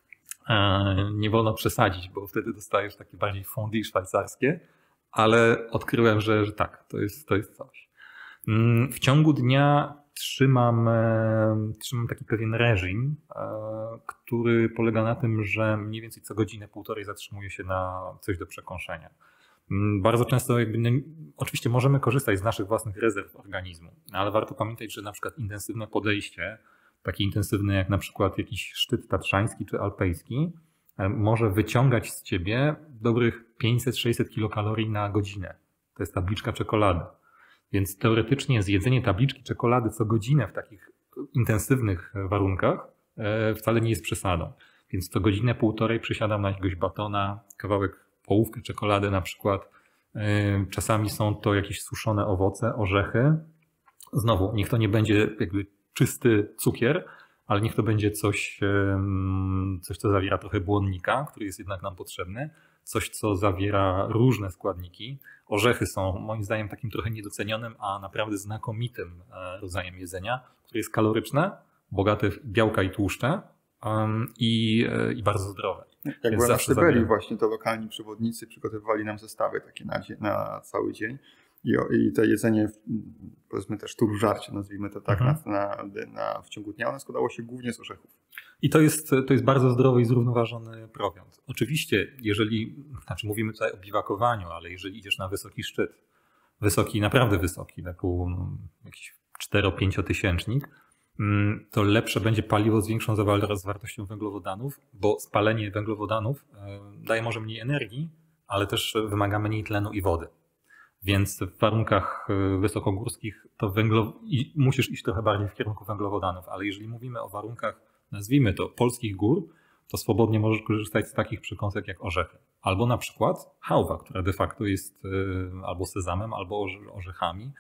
Nie wolno przesadzić, bo wtedy dostajesz takie bardziej fondue szwajcarskie, ale odkryłem, że, że tak, to jest, to jest coś. W ciągu dnia trzymam, trzymam taki pewien reżim, który polega na tym, że mniej więcej co godzinę, półtorej zatrzymuję się na coś do przekąszenia. Bardzo często jakby, no, oczywiście możemy korzystać z naszych własnych rezerw organizmu, ale warto pamiętać, że na przykład intensywne podejście, takie intensywne jak na przykład jakiś szczyt tatrzański czy alpejski, może wyciągać z ciebie dobrych pięćset sześćset kilokalorii na godzinę. To jest tabliczka czekolady. Więc teoretycznie zjedzenie tabliczki czekolady co godzinę w takich intensywnych warunkach wcale nie jest przesadą. Więc co godzinę, półtorej przysiadam na jakiegoś batona, kawałek, połówkę czekolady na przykład. Czasami są to jakieś suszone owoce, orzechy. Znowu, niech to nie będzie jakby czysty cukier, ale niech to będzie coś, coś, co zawiera trochę błonnika, który jest jednak nam potrzebny. Coś, co zawiera różne składniki. Orzechy są moim zdaniem takim trochę niedocenionym, a naprawdę znakomitym rodzajem jedzenia, które jest kaloryczne, bogate w białka i tłuszcze um, i, i bardzo zdrowe. Jak byłem na Syberii właśnie, to lokalni przewodnicy przygotowywali nam zestawy takie na, na cały dzień i, i to jedzenie, powiedzmy też turżarcie, nazwijmy to tak, mhm. na, na, na, w ciągu dnia, ono składało się głównie z orzechów. I to jest, to jest bardzo zdrowy i zrównoważony prowiant. Oczywiście, jeżeli, znaczy mówimy tutaj o biwakowaniu, ale jeżeli idziesz na wysoki szczyt, wysoki, naprawdę wysoki, taką jakiś cztero-pięciotysięcznik, to lepsze będzie paliwo z większą zawartością węglowodanów, bo spalenie węglowodanów daje może mniej energii, ale też wymaga mniej tlenu i wody. Więc w warunkach wysokogórskich to węglo... musisz iść trochę bardziej w kierunku węglowodanów, ale jeżeli mówimy o warunkach, nazwijmy to, polskich gór, to swobodnie możesz korzystać z takich przekąsek jak orzechy. Albo na przykład chałwa, która de facto jest albo sezamem, albo orzechami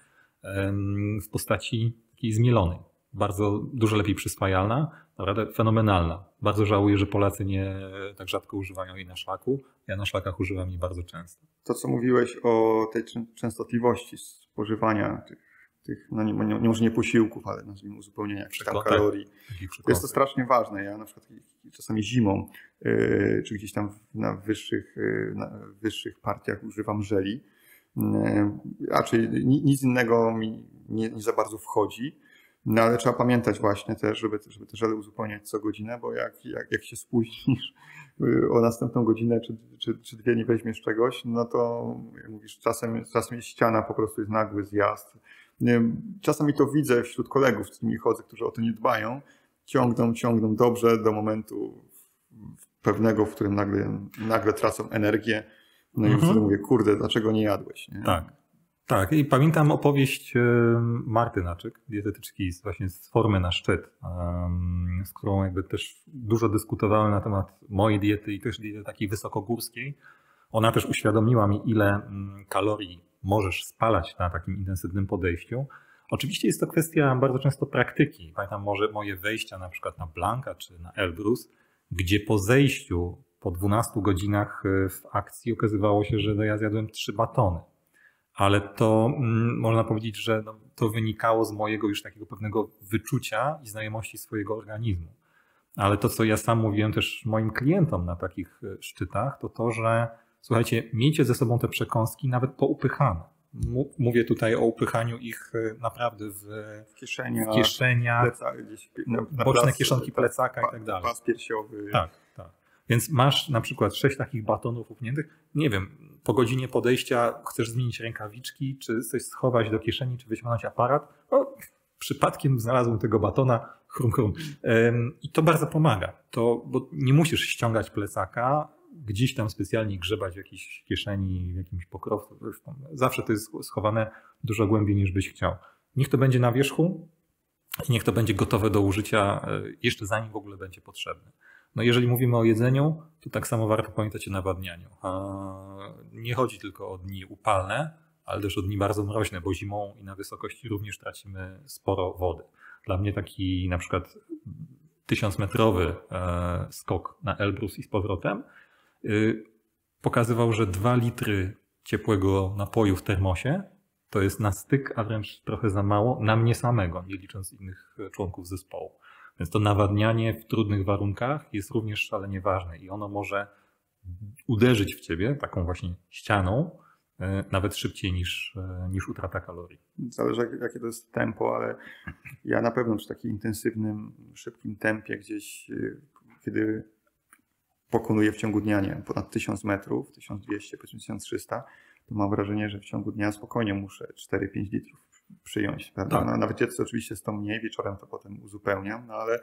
w postaci takiej zmielonej. Bardzo dużo lepiej przyswajalna, naprawdę fenomenalna. Bardzo żałuję, że Polacy nie tak rzadko używają jej na szlaku. Ja na szlakach używam jej bardzo często. To, co mówiłeś o tej częstotliwości spożywania tych, tych no nie, nie, może nie posiłków, ale nazwijmy uzupełnienia jakichś tam kalorii. Tak, jest to strasznie ważne. Ja na przykład czasami zimą, yy, czy gdzieś tam na wyższych, yy, na wyższych partiach używam żeli. Yy, raczej nic innego mi nie, nie za bardzo wchodzi. No ale trzeba pamiętać właśnie też, żeby, żeby te żele uzupełniać co godzinę, bo jak, jak, jak się spóźnisz o następną godzinę czy, czy, czy dwie nie weźmiesz czegoś, no to jak mówisz, czasem, czasem jest ściana, po prostu jest nagły zjazd. Czasami to widzę wśród kolegów, z którymi chodzę, którzy o to nie dbają, ciągną, ciągną dobrze do momentu pewnego, w którym nagle, nagle tracą energię. No i mhm. wtedy mówię, kurde, dlaczego nie jadłeś? Nie? Tak. Tak, i pamiętam opowieść Marty Naczyk, dietetyczki właśnie z Formy na szczyt, z którą jakby też dużo dyskutowałem na temat mojej diety i też diety takiej wysokogórskiej. Ona też uświadomiła mi, ile kalorii możesz spalać na takim intensywnym podejściu. Oczywiście jest to kwestia bardzo często praktyki. Pamiętam może moje wejścia na przykład na Blanka czy na Elbrus, gdzie po zejściu po dwunastu godzinach w akcji okazywało się, że ja zjadłem trzy batony. Ale to mm, można powiedzieć, że no, to wynikało z mojego już takiego pewnego wyczucia i znajomości swojego organizmu. Ale to, co ja sam mówiłem też moim klientom na takich szczytach, to to, że słuchajcie, miejcie ze sobą te przekąski nawet poupychane. Mówię tutaj o upychaniu ich naprawdę w, w kieszeniach, w kieszeniach pleca, gdzieś na, na boczne plac, kieszonki plecaka pa, i tak dalej. Pas piersiowy. Tak, tak. Więc masz na przykład sześć takich batonów upchniętych. Nie wiem, po godzinie podejścia chcesz zmienić rękawiczki, czy coś schować do kieszeni, czy wyciągnąć aparat. O, przypadkiem znalazłem tego batona, chrum, chrum. I to bardzo pomaga, to, bo nie musisz ściągać plecaka, gdzieś tam specjalnie grzebać w jakiejś kieszeni, w jakimś pokrowcu. Zawsze to jest schowane dużo głębiej niż byś chciał. Niech to będzie na wierzchu i niech to będzie gotowe do użycia jeszcze zanim w ogóle będzie potrzebne. No jeżeli mówimy o jedzeniu, to tak samo warto pamiętać o nawadnianiu. Nie chodzi tylko o dni upalne, ale też o dni bardzo mroźne, bo zimą i na wysokości również tracimy sporo wody. Dla mnie taki na przykład tysiącmetrowy skok na Elbrus i z powrotem pokazywał, że dwa litry ciepłego napoju w termosie to jest na styk, a wręcz trochę za mało na mnie samego, nie licząc innych członków zespołu. Więc to nawadnianie w trudnych warunkach jest również szalenie ważne i ono może uderzyć w ciebie taką właśnie ścianą nawet szybciej niż, niż utrata kalorii. Zależy jakie to jest tempo, ale ja na pewno przy takim intensywnym, szybkim tempie gdzieś, kiedy pokonuję w ciągu dnia nie, ponad tysiąc metrów, tysiąc dwieście, tysiąc trzysta, to mam wrażenie, że w ciągu dnia spokojnie muszę cztery pięć litrów przyjąć. Prawda? Tak. No, nawet dziecko oczywiście jest to mniej, wieczorem to potem uzupełniam, no ale,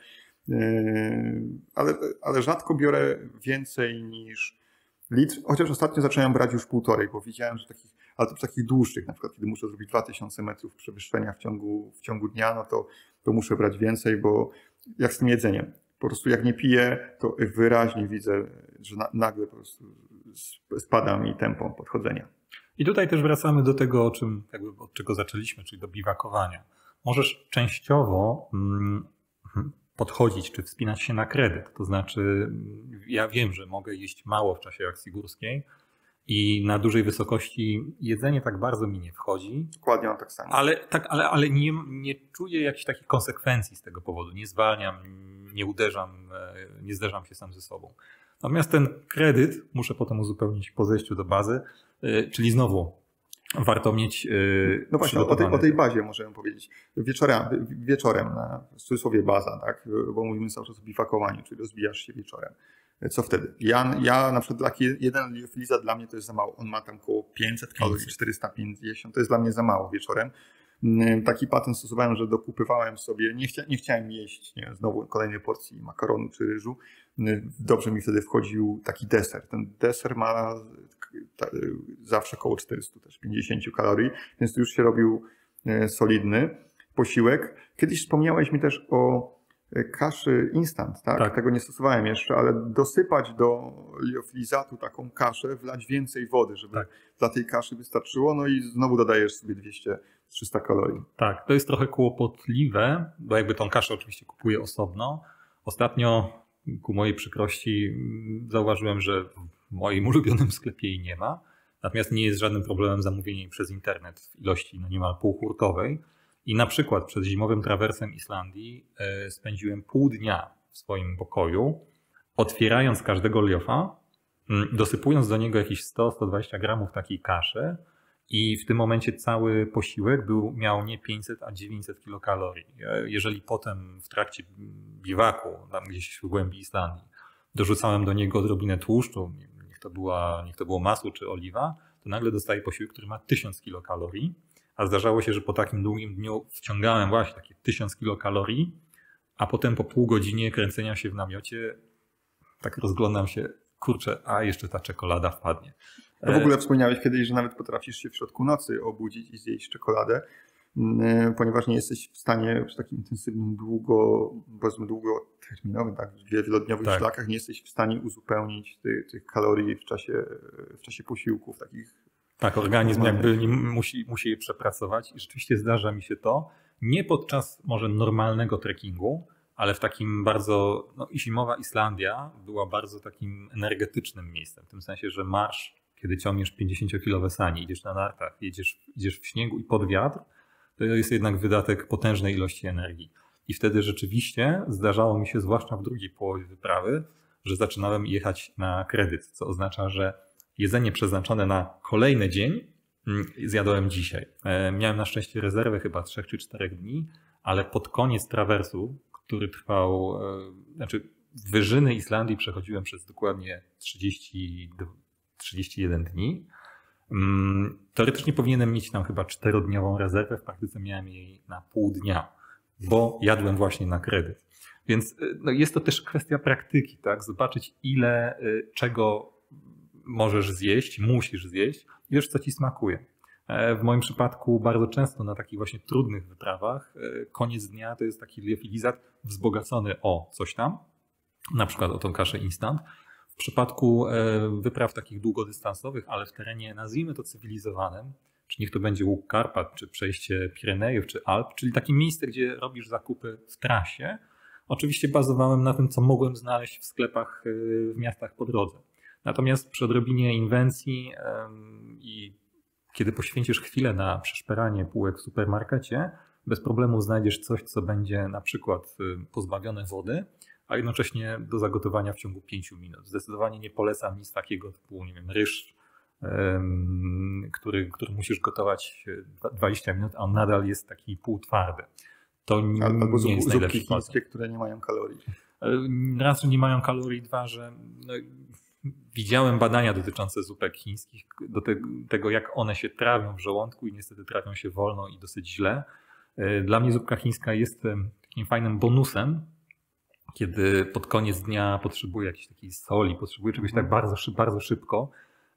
yy, ale, ale rzadko biorę więcej niż litr, chociaż ostatnio zacząłem brać już półtorej, bo widziałem, że takich, ale to takich dłuższych, na przykład kiedy muszę zrobić dwa tysiące metrów przewyższenia w ciągu, w ciągu dnia, no to, to muszę brać więcej, bo jak z tym jedzeniem. Po prostu jak nie piję, to wyraźnie widzę, że na, nagle po prostu spada mi tempo podchodzenia. I tutaj też wracamy do tego, o czym, jakby od czego zaczęliśmy, czyli do biwakowania. Możesz częściowo mm, podchodzić czy wspinać się na kredyt. To znaczy, ja wiem, że mogę jeść mało w czasie akcji górskiej i na dużej wysokości jedzenie tak bardzo mi nie wchodzi. Dokładnie mam tak samo. Ale, tak, ale, ale nie, nie czuję jakichś takich konsekwencji z tego powodu. Nie zwalniam, nie uderzam, nie zderzam się sam ze sobą. Natomiast ten kredyt muszę potem uzupełnić po zejściu do bazy, czyli znowu warto mieć. No właśnie, o tej, o tej bazie możemy powiedzieć. Wieczorem, wieczorem na w cudzysłowie baza, tak? Bo mówimy cały czas o bifakowaniu, czyli rozbijasz się wieczorem. Co wtedy? Ja, ja na przykład taki jeden liofiliza dla mnie to jest za mało. On ma tam około pięćset kalorii, czterysta pięćdziesiąt. To jest dla mnie za mało wieczorem. Taki patent stosowałem, że dokupywałem sobie, nie, chcia, nie chciałem jeść nie, znowu kolejnej porcji makaronu czy ryżu. Dobrze mi wtedy wchodził taki deser. Ten deser ma ta, zawsze około czterysta pięćdziesiąt kalorii, więc to już się robił solidny posiłek. Kiedyś wspomniałeś mi też o kaszy instant, tak? tak? Tego nie stosowałem jeszcze, ale dosypać do liofilizatu taką kaszę, wlać więcej wody, żeby tak. dla tej kaszy wystarczyło, no i znowu dodajesz sobie dwieście trzysta kalorii. Tak, to jest trochę kłopotliwe, bo jakby tą kaszę oczywiście kupuję osobno. Ostatnio ku mojej przykrości zauważyłem, że w moim ulubionym sklepie jej nie ma, natomiast nie jest żadnym problemem zamówienie jej przez internet w ilości no niemal półhurtowej. I na przykład przed zimowym trawersem Islandii spędziłem pół dnia w swoim pokoju, otwierając każdego liofa, dosypując do niego jakieś sto do stu dwudziestu gramów takiej kaszy i w tym momencie cały posiłek był, miał nie pięćset, a dziewięćset kilokalorii. Jeżeli potem w trakcie biwaku, tam gdzieś w głębi Islandii, dorzucałem do niego odrobinę tłuszczu, niech to, była, niech to było masło czy oliwa, to nagle dostaję posiłek, który ma tysiąc kilokalorii. A zdarzało się, że po takim długim dniu wciągałem właśnie takie tysiąc kilokalorii, a potem po pół godzinie kręcenia się w namiocie tak rozglądam się, kurczę, a jeszcze ta czekolada wpadnie. To w ogóle wspomniałeś kiedyś, że nawet potrafisz się w środku nocy obudzić i zjeść czekoladę, ponieważ nie jesteś w stanie przy takim intensywnym, długo, powiedzmy długoterminowym, tak, wielodniowych tak. szlakach, nie jesteś w stanie uzupełnić tych, tych kalorii w czasie, w czasie posiłków takich. Tak, organizm jakby nie, musi, musi je przepracować i rzeczywiście zdarza mi się to, nie podczas może normalnego trekkingu, ale w takim bardzo, no i zimowa Islandia była bardzo takim energetycznym miejscem, w tym sensie, że marsz, kiedy ciągniesz pięćdziesięciokilowe sanie, idziesz na nartach, jedziesz, idziesz w śniegu i pod wiatr, to jest jednak wydatek potężnej ilości energii. I wtedy rzeczywiście zdarzało mi się, zwłaszcza w drugiej połowie wyprawy, że zaczynałem jechać na kredyt, co oznacza, że jedzenie przeznaczone na kolejny dzień zjadłem dzisiaj. Miałem na szczęście rezerwę chyba trzech czy czterech dni, ale pod koniec trawersu, który trwał, znaczy wyżyny Islandii przechodziłem przez dokładnie trzydzieści, trzydzieści jeden dni. Teoretycznie powinienem mieć tam chyba czterodniową rezerwę, w praktyce miałem jej na pół dnia, bo jadłem właśnie na kredyt. Więc no, jest to też kwestia praktyki, tak? Zobaczyć ile czego możesz zjeść, musisz zjeść i wiesz, co ci smakuje. W moim przypadku bardzo często na takich właśnie trudnych wyprawach koniec dnia to jest taki liofilizat wzbogacony o coś tam, na przykład o tą kaszę instant. W przypadku wypraw takich długodystansowych, ale w terenie, nazwijmy to cywilizowanym, czy niech to będzie łuk Karpat, czy przejście Pirenejów, czy Alp, czyli takie miejsce, gdzie robisz zakupy w trasie. Oczywiście bazowałem na tym, co mogłem znaleźć w sklepach w miastach po drodze. Natomiast przy odrobinie inwencji i kiedy poświęcisz chwilę na przeszperanie półek w supermarkecie, bez problemu znajdziesz coś, co będzie na przykład pozbawione wody, a jednocześnie do zagotowania w ciągu pięciu minut. Zdecydowanie nie polecam nic takiego typu, nie wiem, ryż, który, który musisz gotować dwadzieścia minut, a on nadal jest taki półtwardy. To nie, Albo nie jest najlepszy zupki chińskie, które nie mają kalorii. Raz, że nie mają kalorii, dwa, że no, widziałem badania dotyczące zupek chińskich, do te, tego jak one się trawią w żołądku i niestety trawią się wolno i dosyć źle. Dla mnie zupka chińska jest takim fajnym bonusem, kiedy pod koniec dnia potrzebuję jakiejś takiej soli, potrzebuję czegoś tak bardzo, bardzo szybko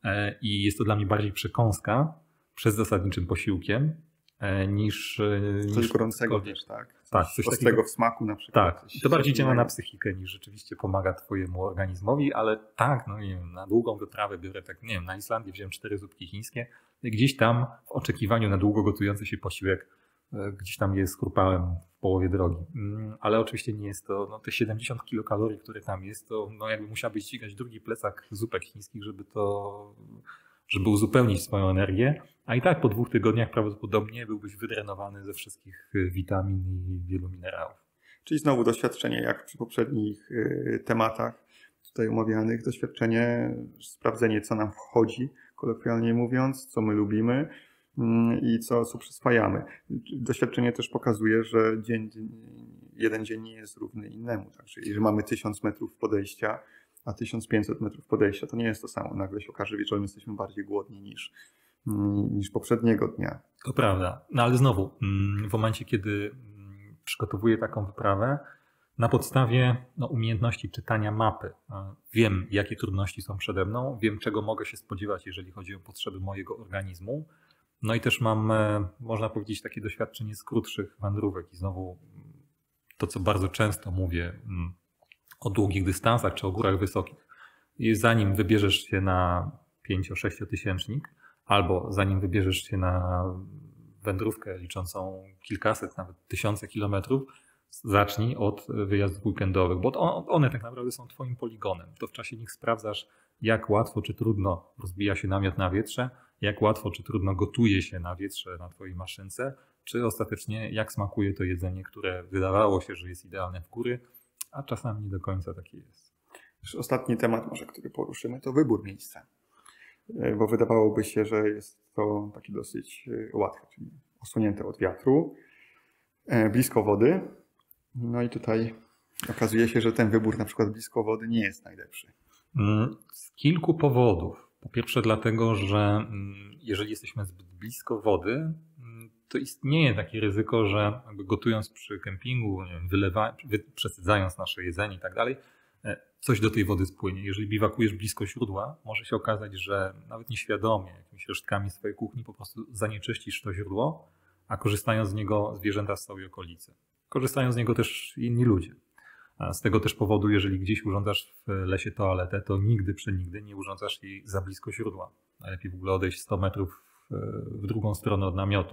i jest to dla mnie bardziej przekąska przed zasadniczym posiłkiem niż... Coś niż gorącego też, tak? Coś tak, coś ostrego takiego w smaku na przykład. Tak, to bardziej działa na psychikę niż rzeczywiście pomaga twojemu organizmowi, ale tak, no nie wiem, na długą wyprawę biorę tak, nie wiem, na Islandii wziąłem cztery zupki chińskie, gdzieś tam w oczekiwaniu na długo gotujący się posiłek gdzieś tam je skrupałem w połowie drogi. Ale oczywiście nie jest to, no te siedemdziesiąt kilokalorii, które tam jest, to no jakby musiałbyś ścigać drugi plecak zupek chińskich, żeby to, żeby uzupełnić swoją energię, a i tak po dwóch tygodniach prawdopodobnie byłbyś wydrenowany ze wszystkich witamin i wielu minerałów. Czyli znowu doświadczenie, jak przy poprzednich tematach tutaj omawianych, doświadczenie, sprawdzenie, co nam wchodzi, kolokwialnie mówiąc, co my lubimy i co, co przyswajamy. Doświadczenie też pokazuje, że dzień, jeden dzień nie jest równy innemu. Także jeżeli mamy tysiąc metrów podejścia, a tysiąc pięćset metrów podejścia, to nie jest to samo. Nagle się okaże, że wieczorem jesteśmy bardziej głodni niż, niż poprzedniego dnia. To prawda. No ale znowu, w momencie, kiedy przygotowuję taką wyprawę, na podstawie no, umiejętności czytania mapy. Wiem, jakie trudności są przede mną, wiem, czego mogę się spodziewać, jeżeli chodzi o potrzeby mojego organizmu. No i też mam, można powiedzieć, takie doświadczenie z krótszych wędrówek. I znowu to, co bardzo często mówię o długich dystansach czy o górach wysokich. I zanim wybierzesz się na pięcio-sześciotysięcznik, albo zanim wybierzesz się na wędrówkę liczącą kilkaset, nawet tysiące kilometrów, zacznij od wyjazdów weekendowych, bo one tak naprawdę są twoim poligonem. To w czasie nich sprawdzasz, jak łatwo czy trudno rozbija się namiot na wietrze, jak łatwo czy trudno gotuje się na wietrze na twojej maszynce, czy ostatecznie jak smakuje to jedzenie, które wydawało się, że jest idealne w góry, a czasami nie do końca takie jest. Ostatni temat może, który poruszymy, to wybór miejsca. Bo wydawałoby się, że jest to taki dosyć łatwe, czyli osunięte od wiatru, blisko wody. No i tutaj okazuje się, że ten wybór na przykład blisko wody nie jest najlepszy. Z kilku powodów. Po pierwsze dlatego, że jeżeli jesteśmy zbyt blisko wody, to istnieje takie ryzyko, że jakby gotując przy kempingu, nie wiem, wylewa, przesadzając nasze jedzenie i tak dalej, coś do tej wody spłynie. Jeżeli biwakujesz blisko źródła, może się okazać, że nawet nieświadomie jakimiś resztkami swojej kuchni po prostu zanieczyścisz to źródło, a korzystając z niego zwierzęta z całej okolicy. Korzystają z niego też inni ludzie. Z tego też powodu, jeżeli gdzieś urządzasz w lesie toaletę, to nigdy przenigdy nie urządzasz jej za blisko źródła. Najlepiej w ogóle odejść sto metrów w drugą stronę od namiotu.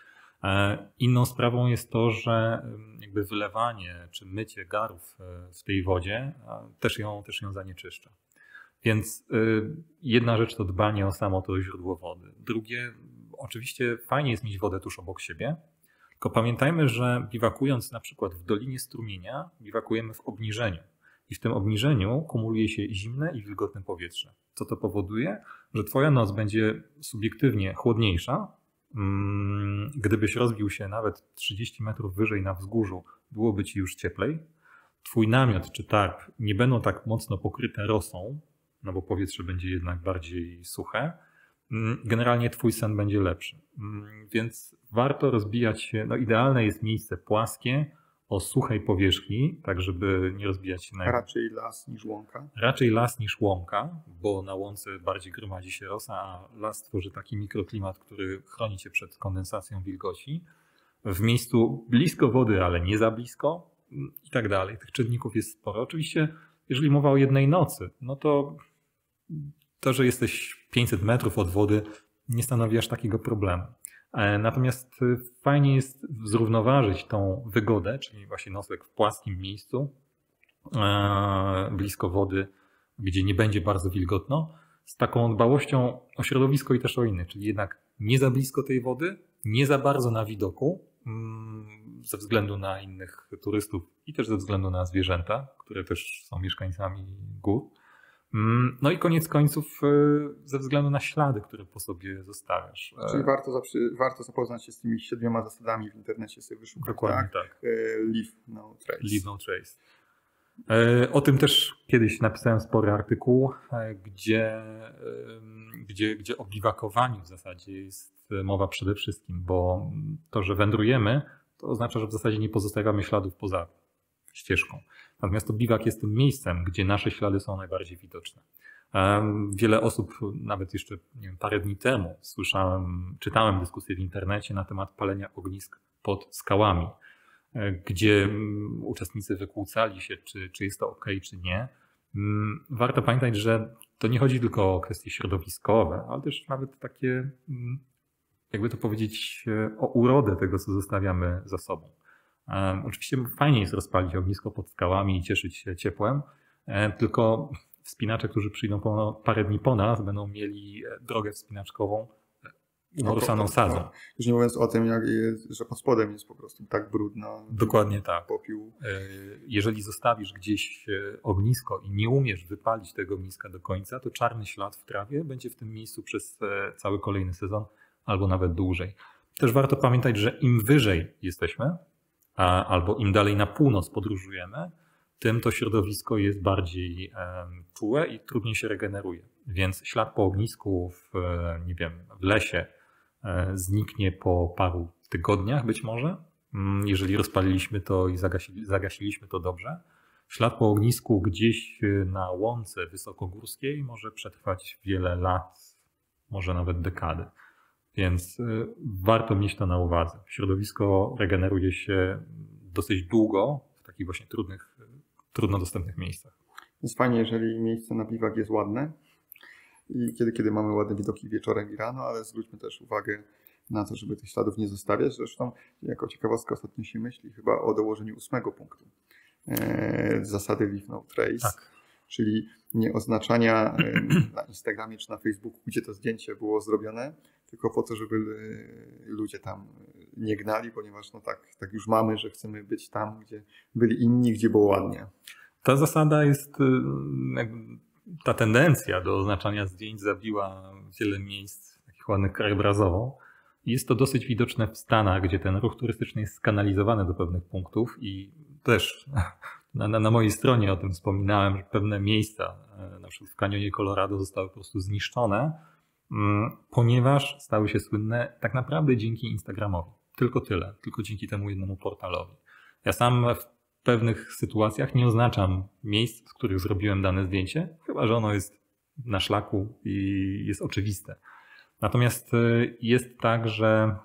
Inną sprawą jest to, że jakby wylewanie czy mycie garów w tej wodzie też ją, też ją zanieczyszcza. Więc jedna rzecz to dbanie o samo to źródło wody. Drugie, oczywiście fajnie jest mieć wodę tuż obok siebie, tylko pamiętajmy, że biwakując na przykład w Dolinie Strumienia, biwakujemy w obniżeniu. I w tym obniżeniu kumuluje się zimne i wilgotne powietrze. Co to powoduje? Że twoja noc będzie subiektywnie chłodniejsza. Gdybyś rozbił się nawet trzydzieści metrów wyżej na wzgórzu, byłoby ci już cieplej. Twój namiot czy tarp nie będą tak mocno pokryte rosą, no bo powietrze będzie jednak bardziej suche. Generalnie twój sen będzie lepszy. Więc warto rozbijać się, no idealne jest miejsce płaskie, o suchej powierzchni, tak żeby nie rozbijać się na... Raczej las niż łąka. Raczej las niż łąka, bo na łące bardziej gromadzi się rosa, a las tworzy taki mikroklimat, który chroni cię przed kondensacją wilgoci. W miejscu blisko wody, ale nie za blisko i tak dalej. Tych czynników jest sporo. Oczywiście Jeżeli mowa o jednej nocy, no to to, że jesteś pięćset metrów od wody, nie stanowi aż takiego problemu. Natomiast fajnie jest zrównoważyć tą wygodę, czyli właśnie nocleg w płaskim miejscu, blisko wody, gdzie nie będzie bardzo wilgotno, z taką dbałością o środowisko i też o innych, czyli jednak nie za blisko tej wody, nie za bardzo na widoku, ze względu na innych turystów i też ze względu na zwierzęta, które też są mieszkańcami gór. No i koniec końców ze względu na ślady, które po sobie zostawiasz. Czyli warto, zawsze, warto zapoznać się z tymi siedmioma zasadami w internecie, sobie wyszukać. Dokładnie tak. tak. Leave no trace. Leave no trace. O tym też kiedyś napisałem spory artykuł, gdzie, gdzie, gdzie o biwakowaniu w zasadzie jest mowa przede wszystkim, bo to, że wędrujemy, to oznacza, że w zasadzie nie pozostawiamy śladów poza ścieżką. Natomiast to biwak jest tym miejscem, gdzie nasze ślady są najbardziej widoczne. Wiele osób, nawet jeszcze nie wiem, parę dni temu słyszałem, czytałem dyskusje w internecie na temat palenia ognisk pod skałami, gdzie uczestnicy wykłócali się, czy, czy jest to ok, czy nie. Warto pamiętać, że to nie chodzi tylko o kwestie środowiskowe, ale też nawet takie, jakby to powiedzieć, o urodę tego, co zostawiamy za sobą. Oczywiście fajnie jest rozpalić ognisko pod skałami i cieszyć się ciepłem, tylko wspinacze, którzy przyjdą po, parę dni po nas, będą mieli drogę wspinaczkową umorusaną sadzą. No, już nie mówiąc o tym, jak jest, że pod spodem jest po prostu tak brudno. Dokładnie tak. Popiół. Jeżeli zostawisz gdzieś ognisko i nie umiesz wypalić tego ogniska do końca, to czarny ślad w trawie będzie w tym miejscu przez cały kolejny sezon albo nawet dłużej. Też warto pamiętać, że im wyżej jesteśmy, a, albo im dalej na północ podróżujemy, tym to środowisko jest bardziej um, czułe i trudniej się regeneruje. Więc ślad po ognisku w, nie wiem, w lesie e, zniknie po paru tygodniach być może, jeżeli rozpaliliśmy to i zagasili, zagasiliśmy to dobrze. Ślad po ognisku gdzieś na łące wysokogórskiej może przetrwać wiele lat, może nawet dekady. Więc y, warto mieć to na uwadze. Środowisko regeneruje się dosyć długo w takich właśnie trudnych, trudno dostępnych miejscach. Jest fajnie, jeżeli miejsce na biwak jest ładne i kiedy, kiedy mamy ładne widoki wieczorem i rano, ale zwróćmy też uwagę na to, żeby tych śladów nie zostawiać. Zresztą jako ciekawostka ostatnio się myśli chyba o dołożeniu ósmego punktu e, zasady Leave no trace. Tak. Czyli nie oznaczania e, na Instagramie czy na Facebooku, gdzie to zdjęcie było zrobione, tylko po to, żeby ludzie tam nie gnali, ponieważ no tak, tak już mamy, że chcemy być tam, gdzie byli inni, gdzie było ładnie. Ta zasada jest, ta tendencja do oznaczania zdjęć zabiła wiele miejsc takich ładnych krajobrazowo. Jest to dosyć widoczne w Stanach, gdzie ten ruch turystyczny jest skanalizowany do pewnych punktów i też na, na, na mojej stronie o tym wspominałem, że pewne miejsca, na przykład w kanionie Colorado, zostały po prostu zniszczone, ponieważ stały się słynne tak naprawdę dzięki Instagramowi. Tylko tyle, tylko dzięki temu jednemu portalowi. Ja sam w pewnych sytuacjach nie oznaczam miejsc, z których zrobiłem dane zdjęcie, chyba że ono jest na szlaku i jest oczywiste. Natomiast jest tak, że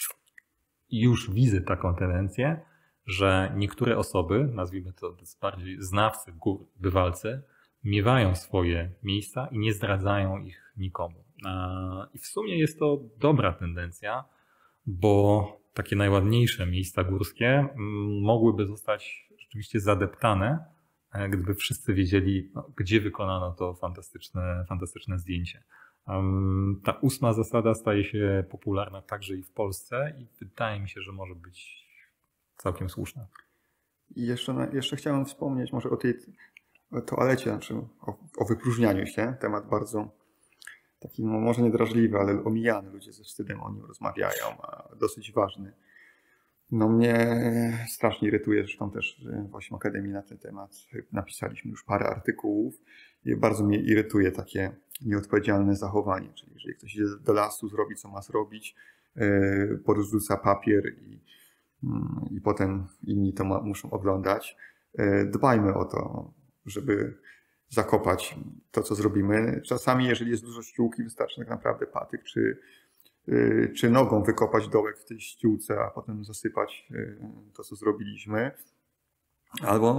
już widzę taką tendencję, że niektóre osoby, nazwijmy to bardziej znawcy gór, bywalcy, miewają swoje miejsca i nie zdradzają ich nikomu. I w sumie jest to dobra tendencja, bo takie najładniejsze miejsca górskie mogłyby zostać rzeczywiście zadeptane, gdyby wszyscy wiedzieli, gdzie wykonano to fantastyczne, fantastyczne zdjęcie. Ta ósma zasada staje się popularna także i w Polsce i wydaje mi się, że może być całkiem słuszna. I jeszcze, jeszcze chciałem wspomnieć może o tej toalecie, znaczy o, o wypróżnianiu się. Temat bardzo taki, no może nie drażliwy, ale omijany. Ludzie ze wstydem o nim rozmawiają, a dosyć ważny. No mnie strasznie irytuje, zresztą też w Osiem Akademii na ten temat napisaliśmy już parę artykułów i bardzo mnie irytuje takie nieodpowiedzialne zachowanie, czyli jeżeli ktoś idzie do lasu, zrobi co ma zrobić, porzuca papier i, i potem inni to ma, muszą oglądać. Dbajmy o to, żeby zakopać to, co zrobimy. Czasami, jeżeli jest dużo ściółki, wystarczy tak naprawdę patyk czy czy nogą wykopać dołek w tej ściółce, a potem zasypać to, co zrobiliśmy. Albo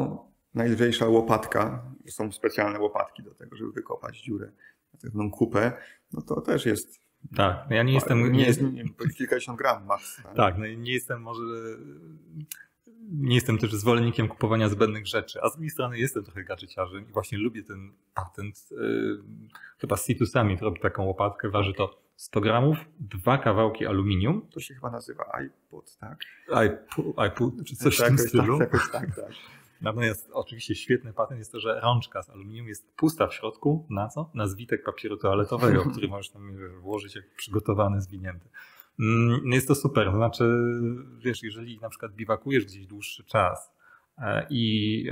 najlżejsza łopatka, są specjalne łopatki do tego, żeby wykopać dziurę, na kupę, no to też jest. Tak, no ja nie jestem. Nie jest nie, kilkadziesiąt gram max. Tak, tak no nie jestem może. Nie jestem też zwolennikiem kupowania zbędnych rzeczy, a z drugiej strony jestem trochę gadżeciarzem i właśnie lubię ten patent. Yy, chyba Situ Summit robi taką łopatkę, waży to sto gramów, dwa kawałki aluminium. To się chyba nazywa iPod, tak? iPod, iPod czy coś tak, w tym stylu. Tak, tak, tak, tak. Natomiast oczywiście świetny patent jest to, że rączka z aluminium jest pusta w środku. Na co? Na zwitek papieru toaletowego, który możesz tam włożyć jak przygotowany, zwinięty. Jest to super. To znaczy, wiesz, jeżeli na przykład biwakujesz gdzieś dłuższy czas i,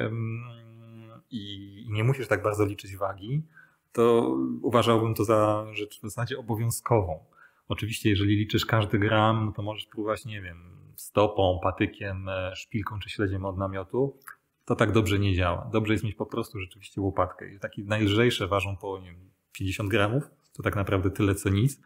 i nie musisz tak bardzo liczyć wagi, to uważałbym to za rzecz w zasadzie obowiązkową. Oczywiście, jeżeli liczysz każdy gram, no to możesz próbować, nie wiem, stopą, patykiem, szpilką czy śledziem od namiotu. To tak dobrze nie działa. Dobrze jest mieć po prostu rzeczywiście łopatkę. I takie najlżejsze ważą po, nie wiem, pięćdziesiąt gramów, to tak naprawdę tyle co nic,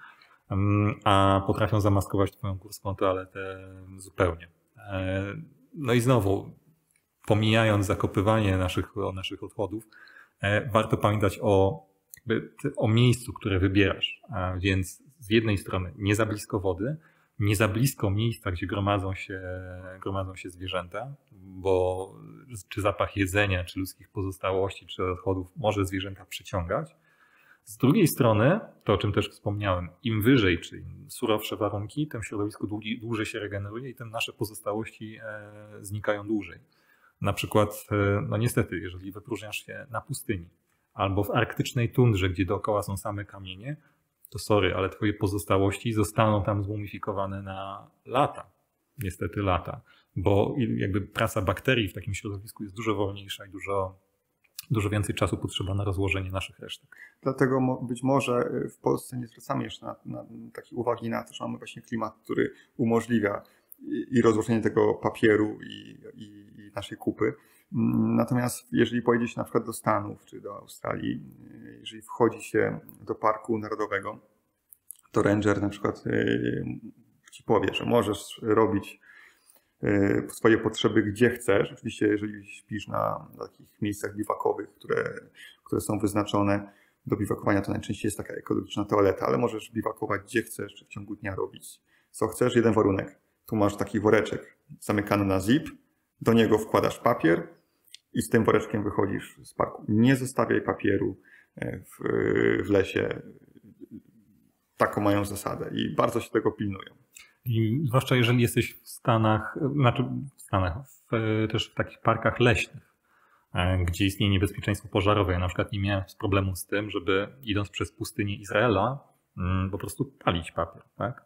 a potrafią zamaskować twoją górską toaletę zupełnie. No i znowu, pomijając zakopywanie naszych, naszych odchodów, warto pamiętać o, jakby, o miejscu, które wybierasz. A więc z jednej strony nie za blisko wody, nie za blisko miejsca, gdzie gromadzą się, gromadzą się zwierzęta, bo czy zapach jedzenia, czy ludzkich pozostałości, czy odchodów może zwierzęta przyciągać. Z drugiej strony, to o czym też wspomniałem, im wyżej, czyli im surowsze warunki, tym środowisko długi, dłużej się regeneruje i tym nasze pozostałości e, znikają dłużej. Na przykład, e, no niestety, jeżeli wypróżniasz się na pustyni albo w arktycznej tundrze, gdzie dookoła są same kamienie, to sorry, ale twoje pozostałości zostaną tam zmumifikowane na lata. Niestety lata. Bo jakby praca bakterii w takim środowisku jest dużo wolniejsza i dużo, dużo więcej czasu potrzeba na rozłożenie naszych resztek. Dlatego mo- być może w Polsce nie zwracamy jeszcze na, na takiej uwagi na to, że mamy właśnie klimat, który umożliwia i, i rozłożenie tego papieru i, i, i naszej kupy. Natomiast jeżeli pojedzie się na przykład do Stanów czy do Australii, jeżeli wchodzi się do parku narodowego, to ranger na przykład ci powie, że możesz robić swoje potrzeby gdzie chcesz. Oczywiście jeżeli śpisz na, na takich miejscach biwakowych, które, które są wyznaczone do biwakowania, to najczęściej jest taka ekologiczna toaleta, ale możesz biwakować gdzie chcesz, czy w ciągu dnia robić co chcesz. Jeden warunek. Tu masz taki woreczek zamykany na zip, do niego wkładasz papier i z tym woreczkiem wychodzisz z parku. Nie zostawiaj papieru w, w lesie. Taką mają zasadę i bardzo się tego pilnują. I zwłaszcza jeżeli jesteś w Stanach, znaczy w Stanach, w, też w takich parkach leśnych, gdzie istnieje niebezpieczeństwo pożarowe. Ja na przykład nie miałem problemu z tym, żeby idąc przez pustynię Izraela po prostu palić papier. Tak?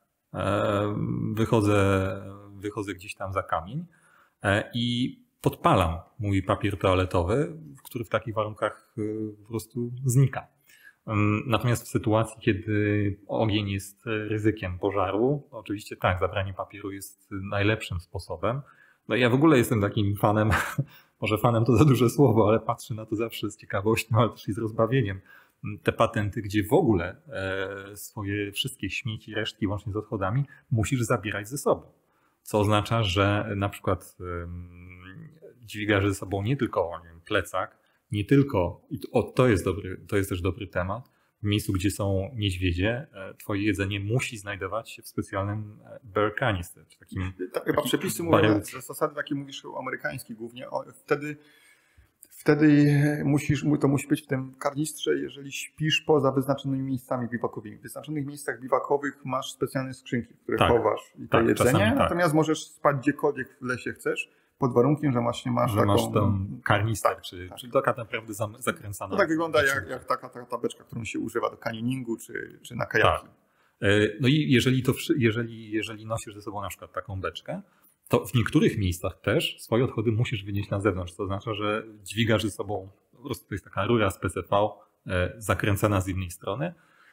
Wychodzę, wychodzę gdzieś tam za kamień i podpalam mój papier toaletowy, który w takich warunkach po prostu znika. Natomiast w sytuacji, kiedy ogień jest ryzykiem pożaru, oczywiście tak, zabranie papieru jest najlepszym sposobem. No ja w ogóle jestem takim fanem, może fanem to za duże słowo, ale patrzę na to zawsze z ciekawością, ale też i z rozbawieniem. Te patenty, gdzie w ogóle swoje wszystkie śmieci, resztki łącznie z odchodami musisz zabierać ze sobą. Co oznacza, że na przykład dźwigasz ze sobą nie tylko nie wiem, plecak, nie tylko, i to, o, to jest dobry, to jest też dobry temat, w miejscu, gdzie są niedźwiedzie, twoje jedzenie musi znajdować się w specjalnym bear canister. Czy takim, tak, chyba przepisy mówią, zasady takie mówisz o amerykańskich głównie, o, wtedy, wtedy musisz, to musi być w tym karnistrze, jeżeli śpisz poza wyznaczonymi miejscami biwakowymi. W wyznaczonych miejscach biwakowych masz specjalne skrzynki, w których tak, chowasz to tak, jedzenie, tak. Natomiast możesz spać gdziekolwiek w lesie chcesz, pod warunkiem, że właśnie masz że taką... masz tą karnister, tak, czy, tak. czy taka naprawdę zakręcana. To tak wygląda jak, jak taka, taka tabeczka, którą się używa do kanioningu, czy, czy na kajaki. Tak. No i jeżeli, to, jeżeli, jeżeli nosisz ze sobą na przykład taką beczkę, to w niektórych miejscach też swoje odchody musisz wynieść na zewnątrz. To oznacza, że dźwigasz ze sobą, po prostu to jest taka rura z P C V zakręcana z jednej strony,